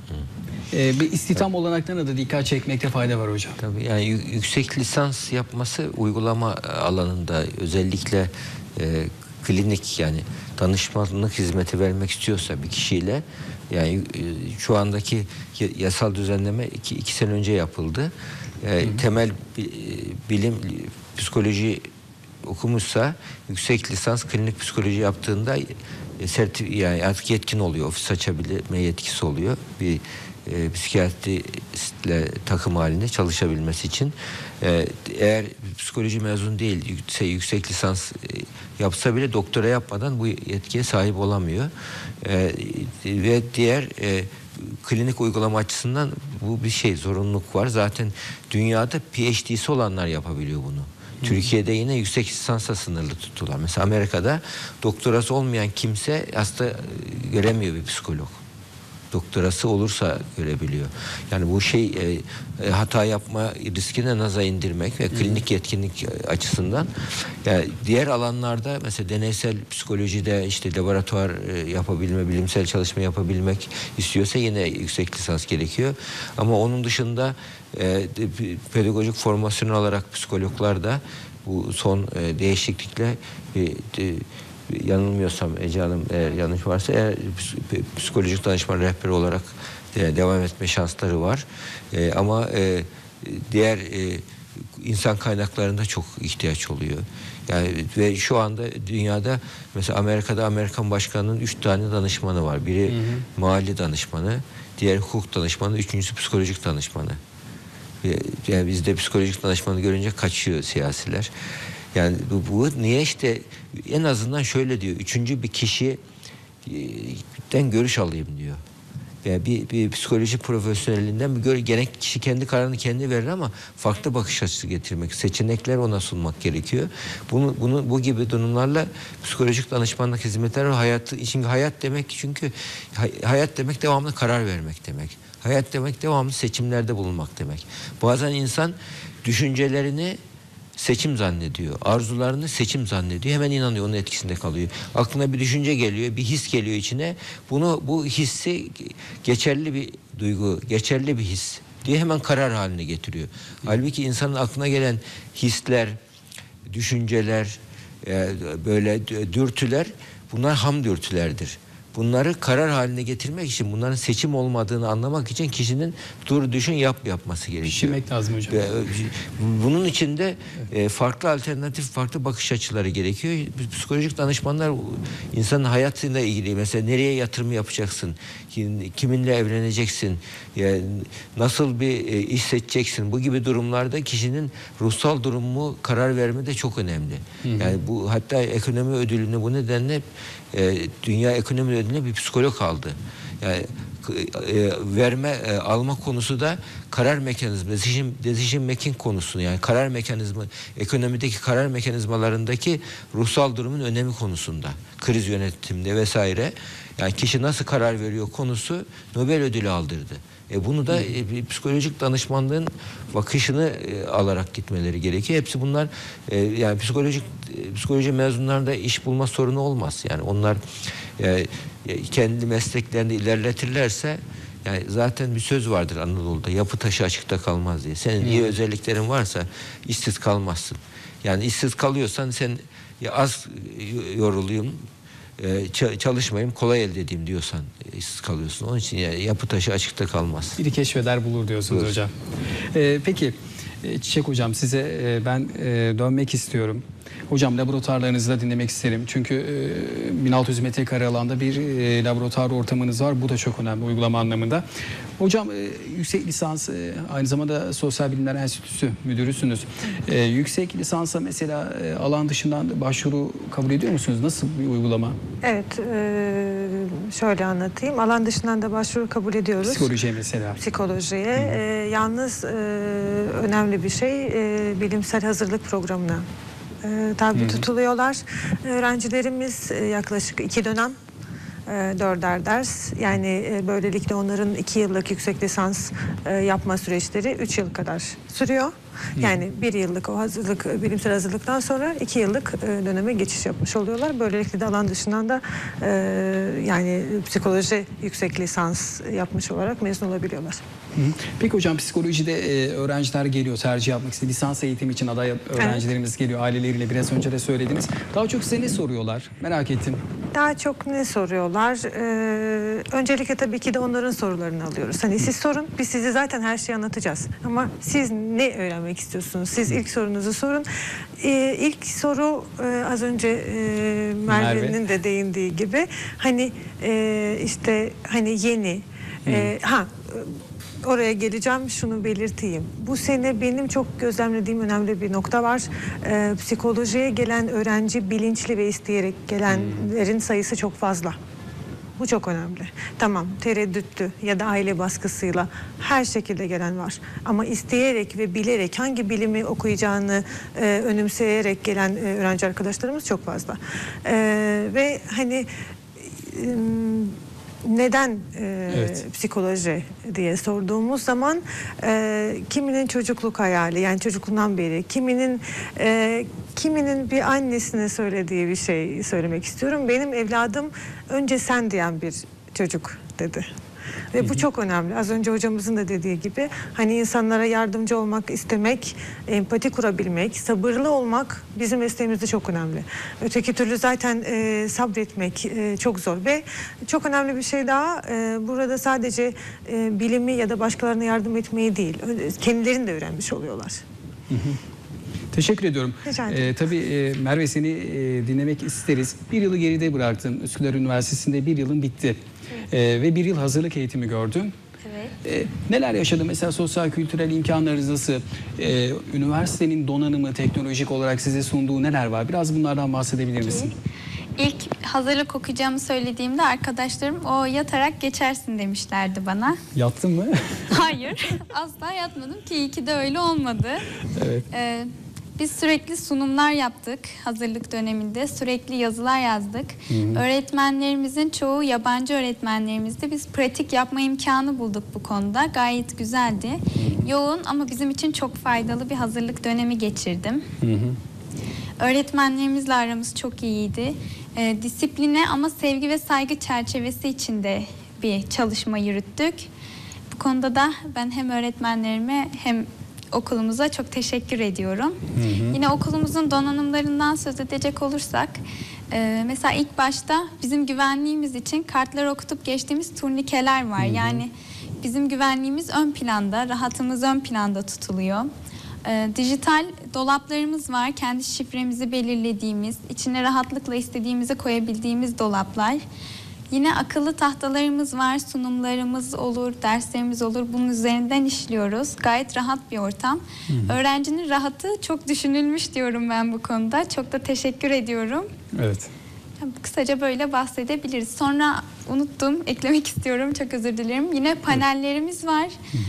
Bir istihdam olanaklarına da dikkat çekmekte fayda var hocam. Tabii, yani yüksek lisans yapması uygulama alanında özellikle klinik, yani danışmanlık hizmeti vermek istiyorsa bir kişiyle, yani şu andaki yasal düzenleme iki sene önce yapıldı. Temel bilim psikoloji okumuşsa yüksek lisans klinik psikoloji yaptığında yani artık yetkin oluyor. Ofis açabilme yetkisi oluyor. Bir psikiyatristle takım halinde çalışabilmesi için. Eğer psikoloji mezun değil, yüksek lisans yapsa bile doktora yapmadan bu yetkiye sahip olamıyor. Ve diğer klinik uygulama açısından bu bir zorunluluk var. Zaten dünyada PhD'si olanlar yapabiliyor bunu. Türkiye'de yine yüksek lisansa sınırlı tuttular. Mesela Amerika'da doktorası olmayan kimse hasta göremiyor bir psikolog. Doktorası olursa görebiliyor. Yani bu hata yapma riskini naza indirmek ve klinik yetkinlik açısından, yani diğer alanlarda mesela deneysel psikolojide işte laboratuvar yapabilme, bilimsel çalışma yapabilmek istiyorsa yine yüksek lisans gerekiyor. Ama onun dışında pedagojik formasyon olarak psikologlar da bu son değişiklikle yanılmıyorsam Ece Hanım, eğer yanlış varsa, psikolojik danışman rehberi olarak devam etme şansları var. Ama diğer insan kaynaklarında çok ihtiyaç oluyor. Yani ve şu anda dünyada mesela Amerika'da Amerikan başkanının 3 tane danışmanı var. Biri mali danışmanı, diğer hukuk danışmanı, üçüncüsü psikolojik danışmanı. Yani bizde psikolojik danışmanı görünce kaçıyor siyasiler. Yani bu niye, işte en azından şöyle diyor, üçüncü bir kişi görüş alayım diyor. Yani bir psikoloji profesyonelinden gene kişi kendi kararını kendi verir ama farklı bakış açısı getirmek, seçenekler ona sunmak gerekiyor. Bu gibi durumlarla psikolojik danışmanlık hizmetleri hayatı, çünkü hayat demek, çünkü hayat demek devamlı karar vermek demek. Hayat demek devamlı seçimlerde bulunmak demek. Bazen insan düşüncelerini seçim zannediyor. Arzularını seçim zannediyor. Hemen inanıyor, onun etkisinde kalıyor. Aklına bir düşünce geliyor, bir his geliyor içine. Bu hissi geçerli bir duygu, geçerli bir his diye hemen karar haline getiriyor. Halbuki insanın aklına gelen hisler, düşünceler, böyle dürtüler, bunlar ham dürtülerdir. Bunları karar haline getirmek için, bunların seçim olmadığını anlamak için kişinin dur düşün yapması gerekiyor. Pişirmek lazım hocam. Bunun için de farklı alternatif, farklı bakış açıları gerekiyor. Psikolojik danışmanlar insanın hayatıyla ilgili, mesela nereye yatırım yapacaksın, kiminle evleneceksin, nasıl bir iş seçeceksin, bu gibi durumlarda kişinin ruhsal durumu karar vermede çok önemli. Yani bu, hatta ekonomi ödülünü bu nedenle Dünya Ekonomi Ödülü'ne bir psikolog aldı. Yani alma konusu da karar mekanizması, decision making konusu, yani karar mekanizma, ekonomideki karar mekanizmalarındaki ruhsal durumun önemi konusunda, kriz yönetiminde vesaire, yani kişi nasıl karar veriyor konusu Nobel ödülü aldırdı. Bunu da bir psikolojik danışmanlığın bakışını alarak gitmeleri gerekiyor. Hepsi bunlar yani psikoloji mezunlarında iş bulma sorunu olmaz. Yani onlar kendi mesleklerini ilerletirlerse, yani zaten bir söz vardır Anadolu'da, yapı taşı açıkta kalmaz diye. Senin iyi özelliklerin varsa işsiz kalmazsın. Yani işsiz kalıyorsan sen az yorulayım, çalışmayayım, kolay elde edeyim diyorsan işsiz kalıyorsun. Onun için yapı taşı açıkta kalmaz. Biri keşfeder bulur diyorsunuz hocam. Peki Çiçek hocam, size ben dönmek istiyorum. Hocam, laboratuvarlarınızı da dinlemek isterim. Çünkü 1600 metrekare alanda bir laboratuvar ortamınız var. Bu da çok önemli uygulama anlamında. Hocam, yüksek lisans, aynı zamanda Sosyal Bilimler Enstitüsü müdürüsünüz. Yüksek lisansa mesela alan dışından başvuru kabul ediyor musunuz? Nasıl bir uygulama? Evet, şöyle anlatayım. Alan dışından da başvuru kabul ediyoruz. Psikolojiye mesela. Psikolojiye. Yalnız önemli bir şey, bilimsel hazırlık programına tabi tutuluyorlar. Öğrencilerimiz yaklaşık 2 dönem, 4'er ders. Yani böylelikle onların 2 yıllık yüksek lisans yapma süreçleri 3 yıl kadar sürüyor. Yani 1 yıllık o hazırlık, bilimsel hazırlıktan sonra 2 yıllık döneme geçiş yapmış oluyorlar. Böylelikle de alan dışından da yani psikoloji yüksek lisans yapmış olarak mezun olabiliyorlar. Peki hocam, psikolojide öğrenciler geliyor, tercih yapmak istiyor. Lisans eğitimi için aday öğrencilerimiz geliyor aileleriyle. Biraz önce de söylediniz. Daha çok size ne soruyorlar? Merak ettim. Daha çok ne soruyorlar? Öncelikle tabii ki de onların sorularını alıyoruz. Hani siz sorun, biz size zaten her şeyi anlatacağız. Ama siz ne öğrenmek istiyorsunuz? Siz ilk sorunuzu sorun. İlk soru az önce Merve'nin de değindiği gibi, hani işte hani yeni, oraya geleceğim, şunu belirteyim. Bu sene benim çok gözlemlediğim önemli bir nokta var. Psikolojiye gelen öğrenci bilinçli ve isteyerek gelenlerin sayısı çok fazla. Bu çok önemli. Tamam, tereddütlü ya da aile baskısıyla her şekilde gelen var. Ama isteyerek ve bilerek, hangi bilimi okuyacağını önemseyerek gelen öğrenci arkadaşlarımız çok fazla. Ve hani neden psikoloji diye sorduğumuz zaman kiminin çocukluk hayali, yani çocukluğundan beri, kiminin bir annesine söylediği bir şey söylemek istiyorum. Benim evladım önce sen diyen bir çocuk dedi. Ve bu çok önemli. Az önce hocamızın da dediği gibi, hani insanlara yardımcı olmak istemek, empati kurabilmek, sabırlı olmak bizim mesleğimizde çok önemli. Öteki türlü zaten sabretmek çok zor. Ve çok önemli bir şey daha, burada sadece bilimi ya da başkalarına yardım etmeyi değil, kendilerini de öğrenmiş oluyorlar. Teşekkür ediyorum. Tabii Merve, seni dinlemek isteriz. 1 yılı geride bıraktın. Üsküdar Üniversitesi'nde 1 yılın bitti. Ve 1 yıl hazırlık eğitimi gördün. Evet. Neler yaşadın? Mesela sosyal kültürel imkanlarınız nasıl? Üniversitenin donanımı, teknolojik olarak size sunduğu neler var? Biraz bunlardan bahsedebilir misin? İlk hazırlık okuyacağımı söylediğimde arkadaşlarım o yatarak geçersin demişlerdi bana. Yattın mı? Hayır, asla yatmadım ki iyi ki de öyle olmadı. Evet. Biz sürekli sunumlar yaptık hazırlık döneminde. Sürekli yazılar yazdık. Öğretmenlerimizin çoğu yabancı öğretmenlerimizdi. Biz pratik yapma imkanı bulduk bu konuda. Gayet güzeldi. Yoğun ama bizim için çok faydalı bir hazırlık dönemi geçirdim. Öğretmenlerimizle aramız çok iyiydi. Disipline ama sevgi ve saygı çerçevesi içinde bir çalışma yürüttük. Bu konuda da ben hem öğretmenlerime hem okulumuza çok teşekkür ediyorum. Yine okulumuzun donanımlarından söz edecek olursak, mesela ilk başta bizim güvenliğimiz için kartları okutup geçtiğimiz turnikeler var. Yani bizim güvenliğimiz ön planda, rahatımız ön planda tutuluyor. Dijital dolaplarımız var. Kendi şifremizi belirlediğimiz, içine rahatlıkla istediğimizi koyabildiğimiz dolaplar. Yine akıllı tahtalarımız var. Sunumlarımız olur, derslerimiz olur. Bunun üzerinden işliyoruz. Gayet rahat bir ortam. Öğrencinin rahatı çok düşünülmüş diyorum ben bu konuda. Çok da teşekkür ediyorum. Evet. Kısaca böyle bahsedebiliriz. Sonra unuttum, eklemek istiyorum. Çok özür dilerim. Yine panellerimiz var.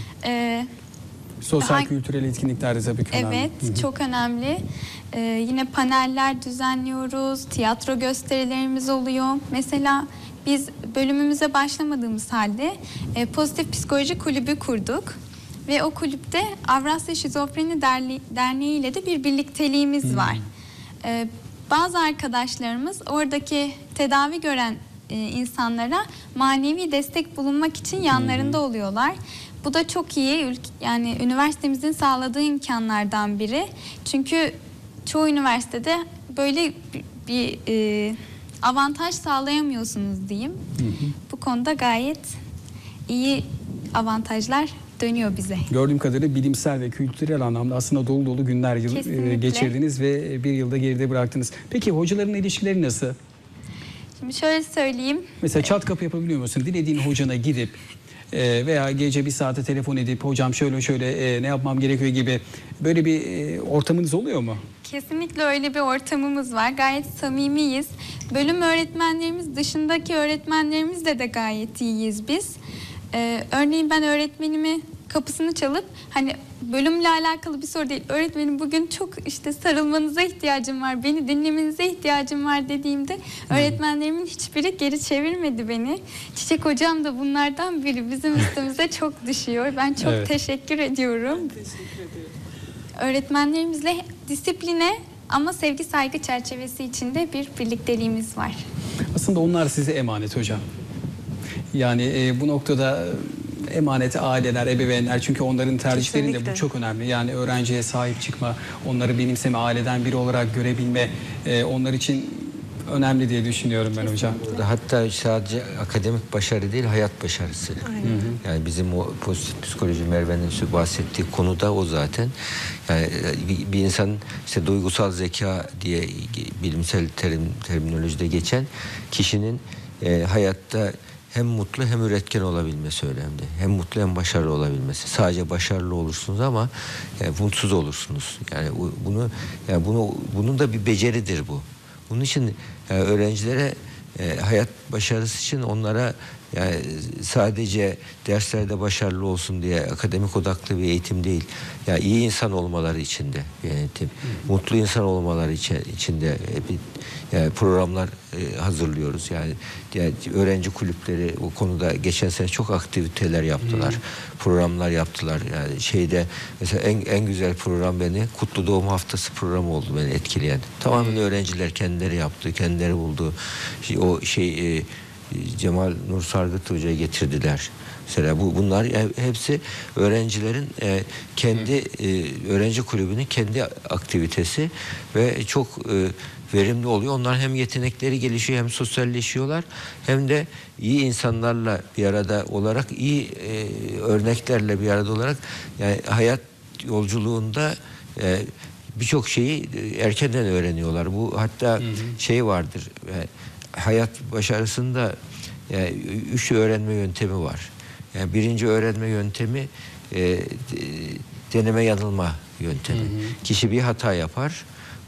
Sosyal kültürel etkinlikler de tabii ki önemli. Evet, çok önemli. Yine paneller düzenliyoruz, tiyatro gösterilerimiz oluyor. Mesela biz bölümümüze başlamadığımız halde Pozitif Psikoloji Kulübü kurduk. Ve o kulüpte Avrasya Şizofreni Derneği ile de bir birlikteliğimiz var. Bazı arkadaşlarımız oradaki tedavi gören insanlara manevi destek bulunmak için yanlarında oluyorlar. Bu da çok iyi. Yani üniversitemizin sağladığı imkanlardan biri. Çünkü çoğu üniversitede böyle bir avantaj sağlayamıyorsunuz diyeyim. Bu konuda gayet iyi avantajlar dönüyor bize. Gördüğüm kadarıyla bilimsel ve kültürel anlamda aslında dolu dolu günler geçirdiniz ve bir yılda geride bıraktınız. Peki hocaların ilişkileri nasıl? Şimdi şöyle söyleyeyim. Mesela çat kapı yapabiliyor musun? Dilediğin hocana gidip veya gece bir saate telefon edip hocam şöyle ne yapmam gerekiyor gibi böyle bir ortamınız oluyor mu? Kesinlikle öyle bir ortamımız var. Gayet samimiyiz. Bölüm öğretmenlerimiz dışındaki öğretmenlerimizle de gayet iyiyiz biz. Örneğin ben öğretmenimi kapısını çalıp hani bölümle alakalı bir soru değil. Öğretmenim bugün çok işte sarılmanıza ihtiyacım var, beni dinlemenize ihtiyacım var dediğimde öğretmenlerimin hiçbiri geri çevirmedi beni. Çiçek hocam da bunlardan biri. Bizim üstümüze çok düşüyor. Ben çok teşekkür ediyorum. Teşekkür ederim. Öğretmenlerimizle disipline ama sevgi saygı çerçevesi içinde bir birlikteliğimiz var. Aslında onlar size emanet hocam. Yani bu noktada emanet aileler, ebeveynler çünkü onların tercihlerinde Kesinlikle. bu çok önemli. Yani öğrenciye sahip çıkma, onları benimseme, aileden biri olarak görebilme onlar için önemli diye düşünüyorum ben hocam. Hatta sadece akademik başarı değil, hayat başarısı. Yani bizim o pozitif psikoloji Merve'nin bahsettiği konu da o zaten. Yani bir insanın işte duygusal zeka diye bilimsel terminolojide geçen kişinin hayatta hem mutlu hem üretken olabilmesi önemli. Hem mutlu hem başarılı olabilmesi. Sadece başarılı olursunuz ama mutsuz olursunuz. Yani bunun da bir beceridir bu. Bunun için öğrencilere hayat başarısı için onlara yani sadece derslerde başarılı olsun diye akademik odaklı bir eğitim değil. Yani iyi insan olmaları için de bir eğitim. Mutlu insan olmaları için de yani programlar hazırlıyoruz. Yani öğrenci kulüpleri o konuda geçen sene çok aktiviteler yaptılar. Programlar yaptılar. Yani mesela en güzel program beni Kutlu Doğum Haftası programı oldu beni etkileyen. Tamamen öğrenciler kendileri yaptı, kendileri buldu. Cemal Nur Sargıt Hoca'yı getirdiler. Mesela bunlar hepsi öğrencilerin kendi öğrenci kulübünün kendi aktivitesi ve çok verimli oluyor. Onlar hem yetenekleri gelişiyor hem sosyalleşiyorlar hem de iyi insanlarla bir arada olarak iyi örneklerle bir arada olarak yani hayat yolculuğunda birçok şeyi erkenden öğreniyorlar. Bu hatta vardır. Hayat başarısında 3 öğrenme yöntemi var. Yani birinci öğrenme yöntemi deneme yanılma yöntemi. Kişi bir hata yapar.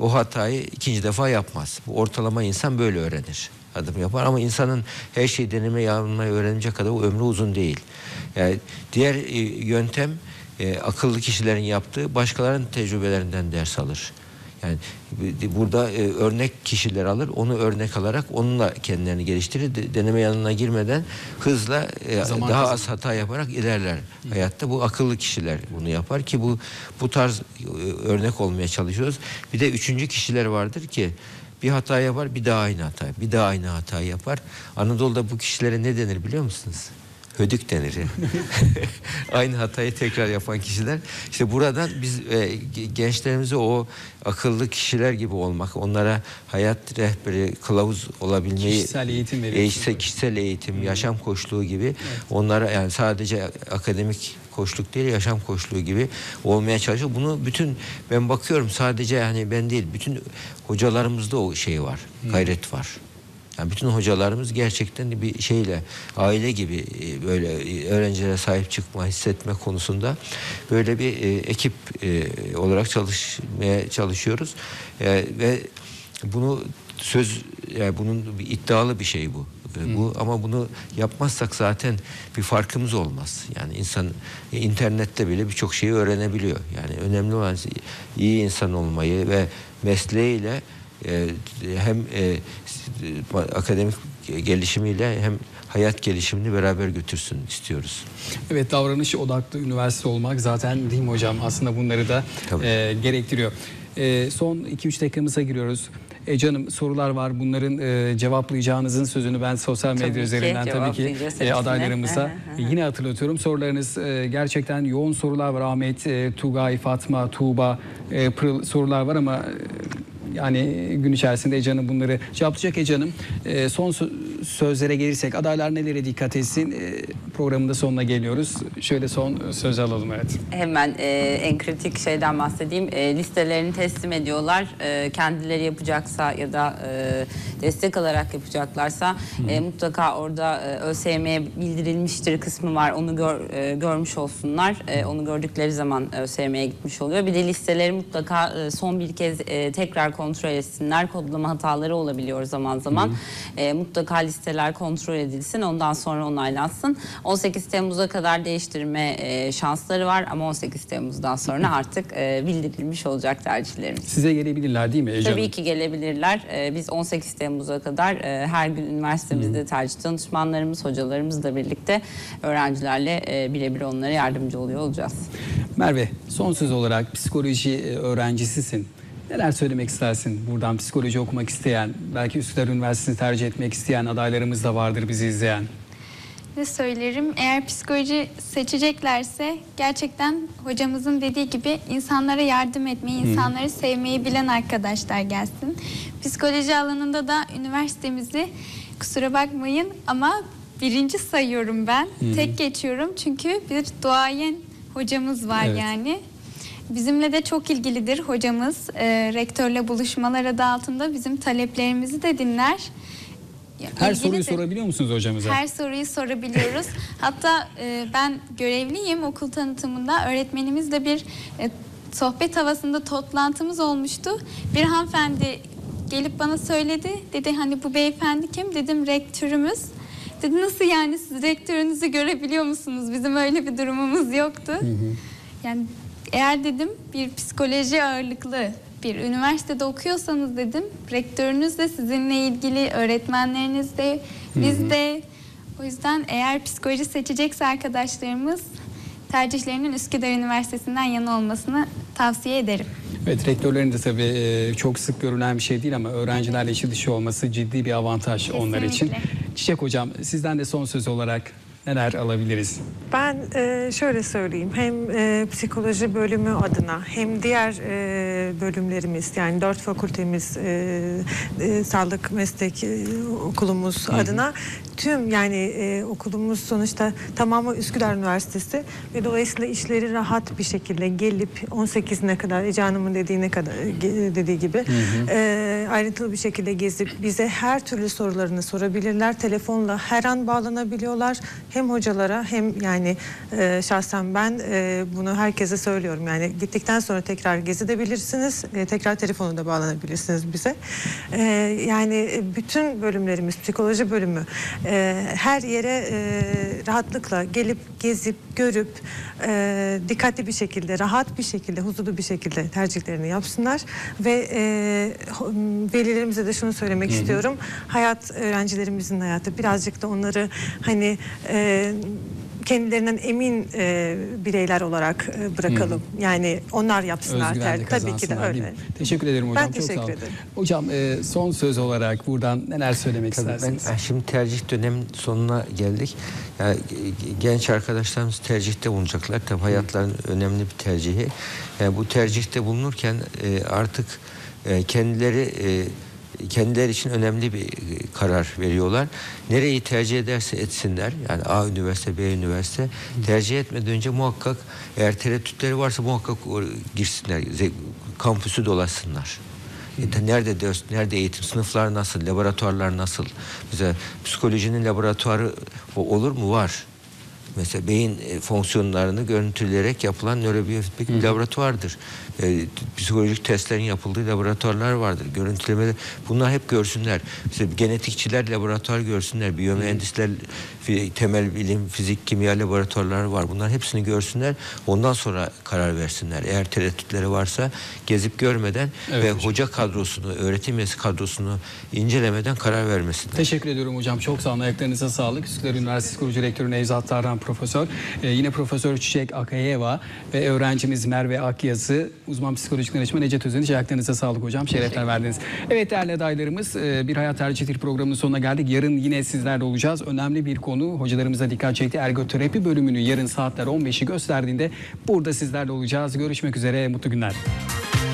o hatayı ikinci defa yapmaz. Bu ortalama insan böyle öğrenir. Adım yapar ama insanın her şeyi deneme yanılmayı öğrenecek kadar o ömrü uzun değil. Yani diğer yöntem akıllı kişilerin yaptığı, başkalarının tecrübelerinden ders alır. Yani burada örnek kişiler alır, onu örnek alarak onunla kendilerini geliştirir. Deneme yanına girmeden hızla daha az hata yaparak ilerler hayatta. Bu akıllı kişiler bunu yapar ki bu tarz örnek olmaya çalışıyoruz. Bir de üçüncü kişiler vardır ki bir hata yapar, bir daha aynı hata, bir daha aynı hatayı yapar. Anadolu'da bu kişilere ne denir biliyor musunuz? Hödük denir. Aynı hatayı tekrar yapan kişiler. İşte buradan biz gençlerimize o akıllı kişiler gibi olmak, onlara hayat rehberi, kılavuz olabilmeyi, kişisel eğitim veriyorsunuz. kişisel eğitim, yaşam koçluğu gibi onlara, yani sadece akademik koçluk değil, yaşam koçluğu gibi olmaya çalışıyor. Bunu ben bakıyorum, sadece yani ben değil, bütün hocalarımızda o şey var, gayret var. Yani bütün hocalarımız gerçekten bir şeyle, aile gibi böyle öğrencilere sahip çıkma, hissetme konusunda böyle bir ekip olarak çalışmaya çalışıyoruz. Ve bunu yani bunun bir iddialı bir şey bu. Ama bunu yapmazsak zaten bir farkımız olmaz. Yani insan internette bile birçok şeyi öğrenebiliyor. Yani önemli olan iyi insan olmayı ve mesleğiyle hem akademik gelişimiyle hem hayat gelişimini beraber götürsün istiyoruz. Evet, davranış odaklı üniversite olmak zaten, değil mi hocam? Aslında bunları da gerektiriyor. Son 2-3 dakikamıza giriyoruz. Canım, sorular var. Bunların cevaplayacağınızın sözünü ben sosyal medya üzerinden tabii ki adaylarımıza yine hatırlatıyorum. Sorularınız gerçekten yoğun sorular var. Ahmet, Tugay, Fatma, Tuğba, Pırıl sorular var ama yani gün içerisinde Ece bunları cevaplayacak. Ece Hanım, son sözlere gelirsek adaylar nelere dikkat etsin? Programın da sonuna geliyoruz. Şöyle son söz alalım, evet. Hemen en kritik şeyden bahsedeyim. Listelerini teslim ediyorlar. Kendileri yapacaksa ya da destek alarak yapacaklarsa mutlaka orada ÖSYM'ye bildirilmiştir kısmı var. Onu görmüş olsunlar. Onu gördükleri zaman ÖSYM'ye gitmiş oluyor. Bir de listeleri mutlaka son bir kez tekrar kontrol etsinler. Kodlama hataları olabiliyor zaman zaman. Mutlaka listeler kontrol edilsin. Ondan sonra onaylansın. 18 Temmuz'a kadar değiştirme şansları var ama 18 Temmuz'dan sonra artık bildirilmiş olacak tercihlerimiz. Size gelebilirler değil mi Ece Hanım? Tabii ki gelebilirler. Biz 18 Temmuz'a kadar her gün üniversitemizde tercih danışmanlarımız, hocalarımızla birlikte öğrencilerle birebir onlara yardımcı oluyor olacağız. Merve, son söz olarak psikoloji öğrencisisin. Neler söylemek istersin? Buradan psikoloji okumak isteyen, belki Üsküdar Üniversitesi'ni tercih etmek isteyen adaylarımız da vardır bizi izleyen. Ne söylerim? Eğer psikoloji seçeceklerse gerçekten hocamızın dediği gibi insanlara yardım etmeyi, insanları sevmeyi bilen arkadaşlar gelsin. Psikoloji alanında da üniversitemizi, kusura bakmayın ama birinci sayıyorum ben. Tek geçiyorum çünkü bir duayen hocamız var yani. Bizimle de çok ilgilidir hocamız. Rektörle buluşmalar adı altında bizim taleplerimizi de dinler. Her soruyu sorabiliyor musunuz hocamıza? Her soruyu sorabiliyoruz. Hatta ben görevliyim okul tanıtımında. Öğretmenimizle bir sohbet havasında toplantımız olmuştu. Bir hanımefendi gelip bana söyledi. Dedi hani bu beyefendi kim? Dedim rektörümüz. Dedi nasıl yani, siz rektörünüzü görebiliyor musunuz? Bizim öyle bir durumumuz yoktu. Yani eğer dedim bir psikoloji ağırlıklı bir üniversitede okuyorsanız dedim, rektörünüz de sizinle ilgili, öğretmenleriniz de, biz de. O yüzden eğer psikoloji seçecekse arkadaşlarımız tercihlerinin Üsküdar Üniversitesi'nden yana olmasını tavsiye ederim. Evet, rektörlerin de tabii çok sık görülen bir şey değil ama öğrencilerle içi dışı olması ciddi bir avantaj onlar için. Çiçek Hocam, sizden de son söz olarak neler alabiliriz? Ben şöyle söyleyeyim, hem psikoloji bölümü adına hem diğer bölümlerimiz, yani 4 fakültemiz, sağlık meslek okulumuz adına tüm, yani okulumuz sonuçta tamamı Üsküdar Üniversitesi ve dolayısıyla işleri rahat bir şekilde gelip 18'ine kadar Ece Hanım'ın dediği gibi ayrıntılı bir şekilde gezip bize her türlü sorularını sorabilirler. Telefonla her an bağlanabiliyorlar. Hem hocalara hem yani şahsen ben bunu herkese söylüyorum. Yani gittikten sonra tekrar gezebilirsiniz. Tekrar telefonu da bağlanabilirsiniz bize. Yani bütün bölümlerimiz, psikoloji bölümü her yere rahatlıkla gelip gezip görüp dikkatli bir şekilde, rahat bir şekilde, huzurlu bir şekilde tercihlerini yapsınlar ve velilerimize de şunu söylemek istiyorum. Hayat, öğrencilerimizin hayatı, birazcık da onları hani kendilerinden emin bireyler olarak bırakalım. Yani onlar yapsınlar. Özgüvenle Tabii ki de kazansınlar, değil öyle. mi? Teşekkür ederim hocam. Ben Çok sağ teşekkür olun. ederim. Hocam son söz olarak buradan neler söylemek Tabii istersiniz? ben şimdi tercih dönemin sonuna geldik. Yani genç arkadaşlarımız tercihte bulunacaklar. Tabii hayatların önemli bir tercihi. Yani bu tercihte bulunurken artık kendileri için önemli bir karar veriyorlar. Nereyi tercih ederse etsinler, yani A üniversite, B üniversite, tercih etmeden önce muhakkak eğer tereddütleri varsa muhakkak girsinler, kampüsü dolaşsınlar. Nerede ders, nerede eğitim, sınıflar nasıl, laboratuvarlar nasıl? Mesela psikolojinin laboratuvarı olur mu? Var. Mesela beyin fonksiyonlarını görüntüleyerek yapılan nörobiyofeedback bir laboratuvardır. Psikolojik testlerin yapıldığı laboratuvarlar vardır. Görüntülemeler, bunlar hep görsünler. Mesela genetikçiler laboratuvar görsünler. Biyomühendisler, temel bilim, fizik, kimya laboratuvarları var. Bunlar hepsini görsünler. Ondan sonra karar versinler. Eğer tereddütleri varsa gezip görmeden Evet ve hocam. hoca kadrosunu, öğretim üyesi kadrosunu incelemeden karar vermesinler. Teşekkür ediyorum hocam. Çok sağ olun. Ayaklarınıza sağlık. Üsküdar Üniversitesi Kurucu Rektörü Nevzat Tarhan Profesör. Yine Profesör Çiçek Akayeva ve öğrencimiz Merve Akyazı, uzman psikolojik danışman Ece Özeniş. Ayaklarınıza sağlık hocam. Şerefler verdiniz. Evet değerli adaylarımız, Bir Hayat Tercihtir programının sonuna geldik. Yarın yine sizlerle olacağız. Önemli bir konu hocalarımıza dikkat çekti. Ergoterapi bölümünü yarın saatler 15'i gösterdiğinde burada sizlerle olacağız. Görüşmek üzere. Mutlu günler.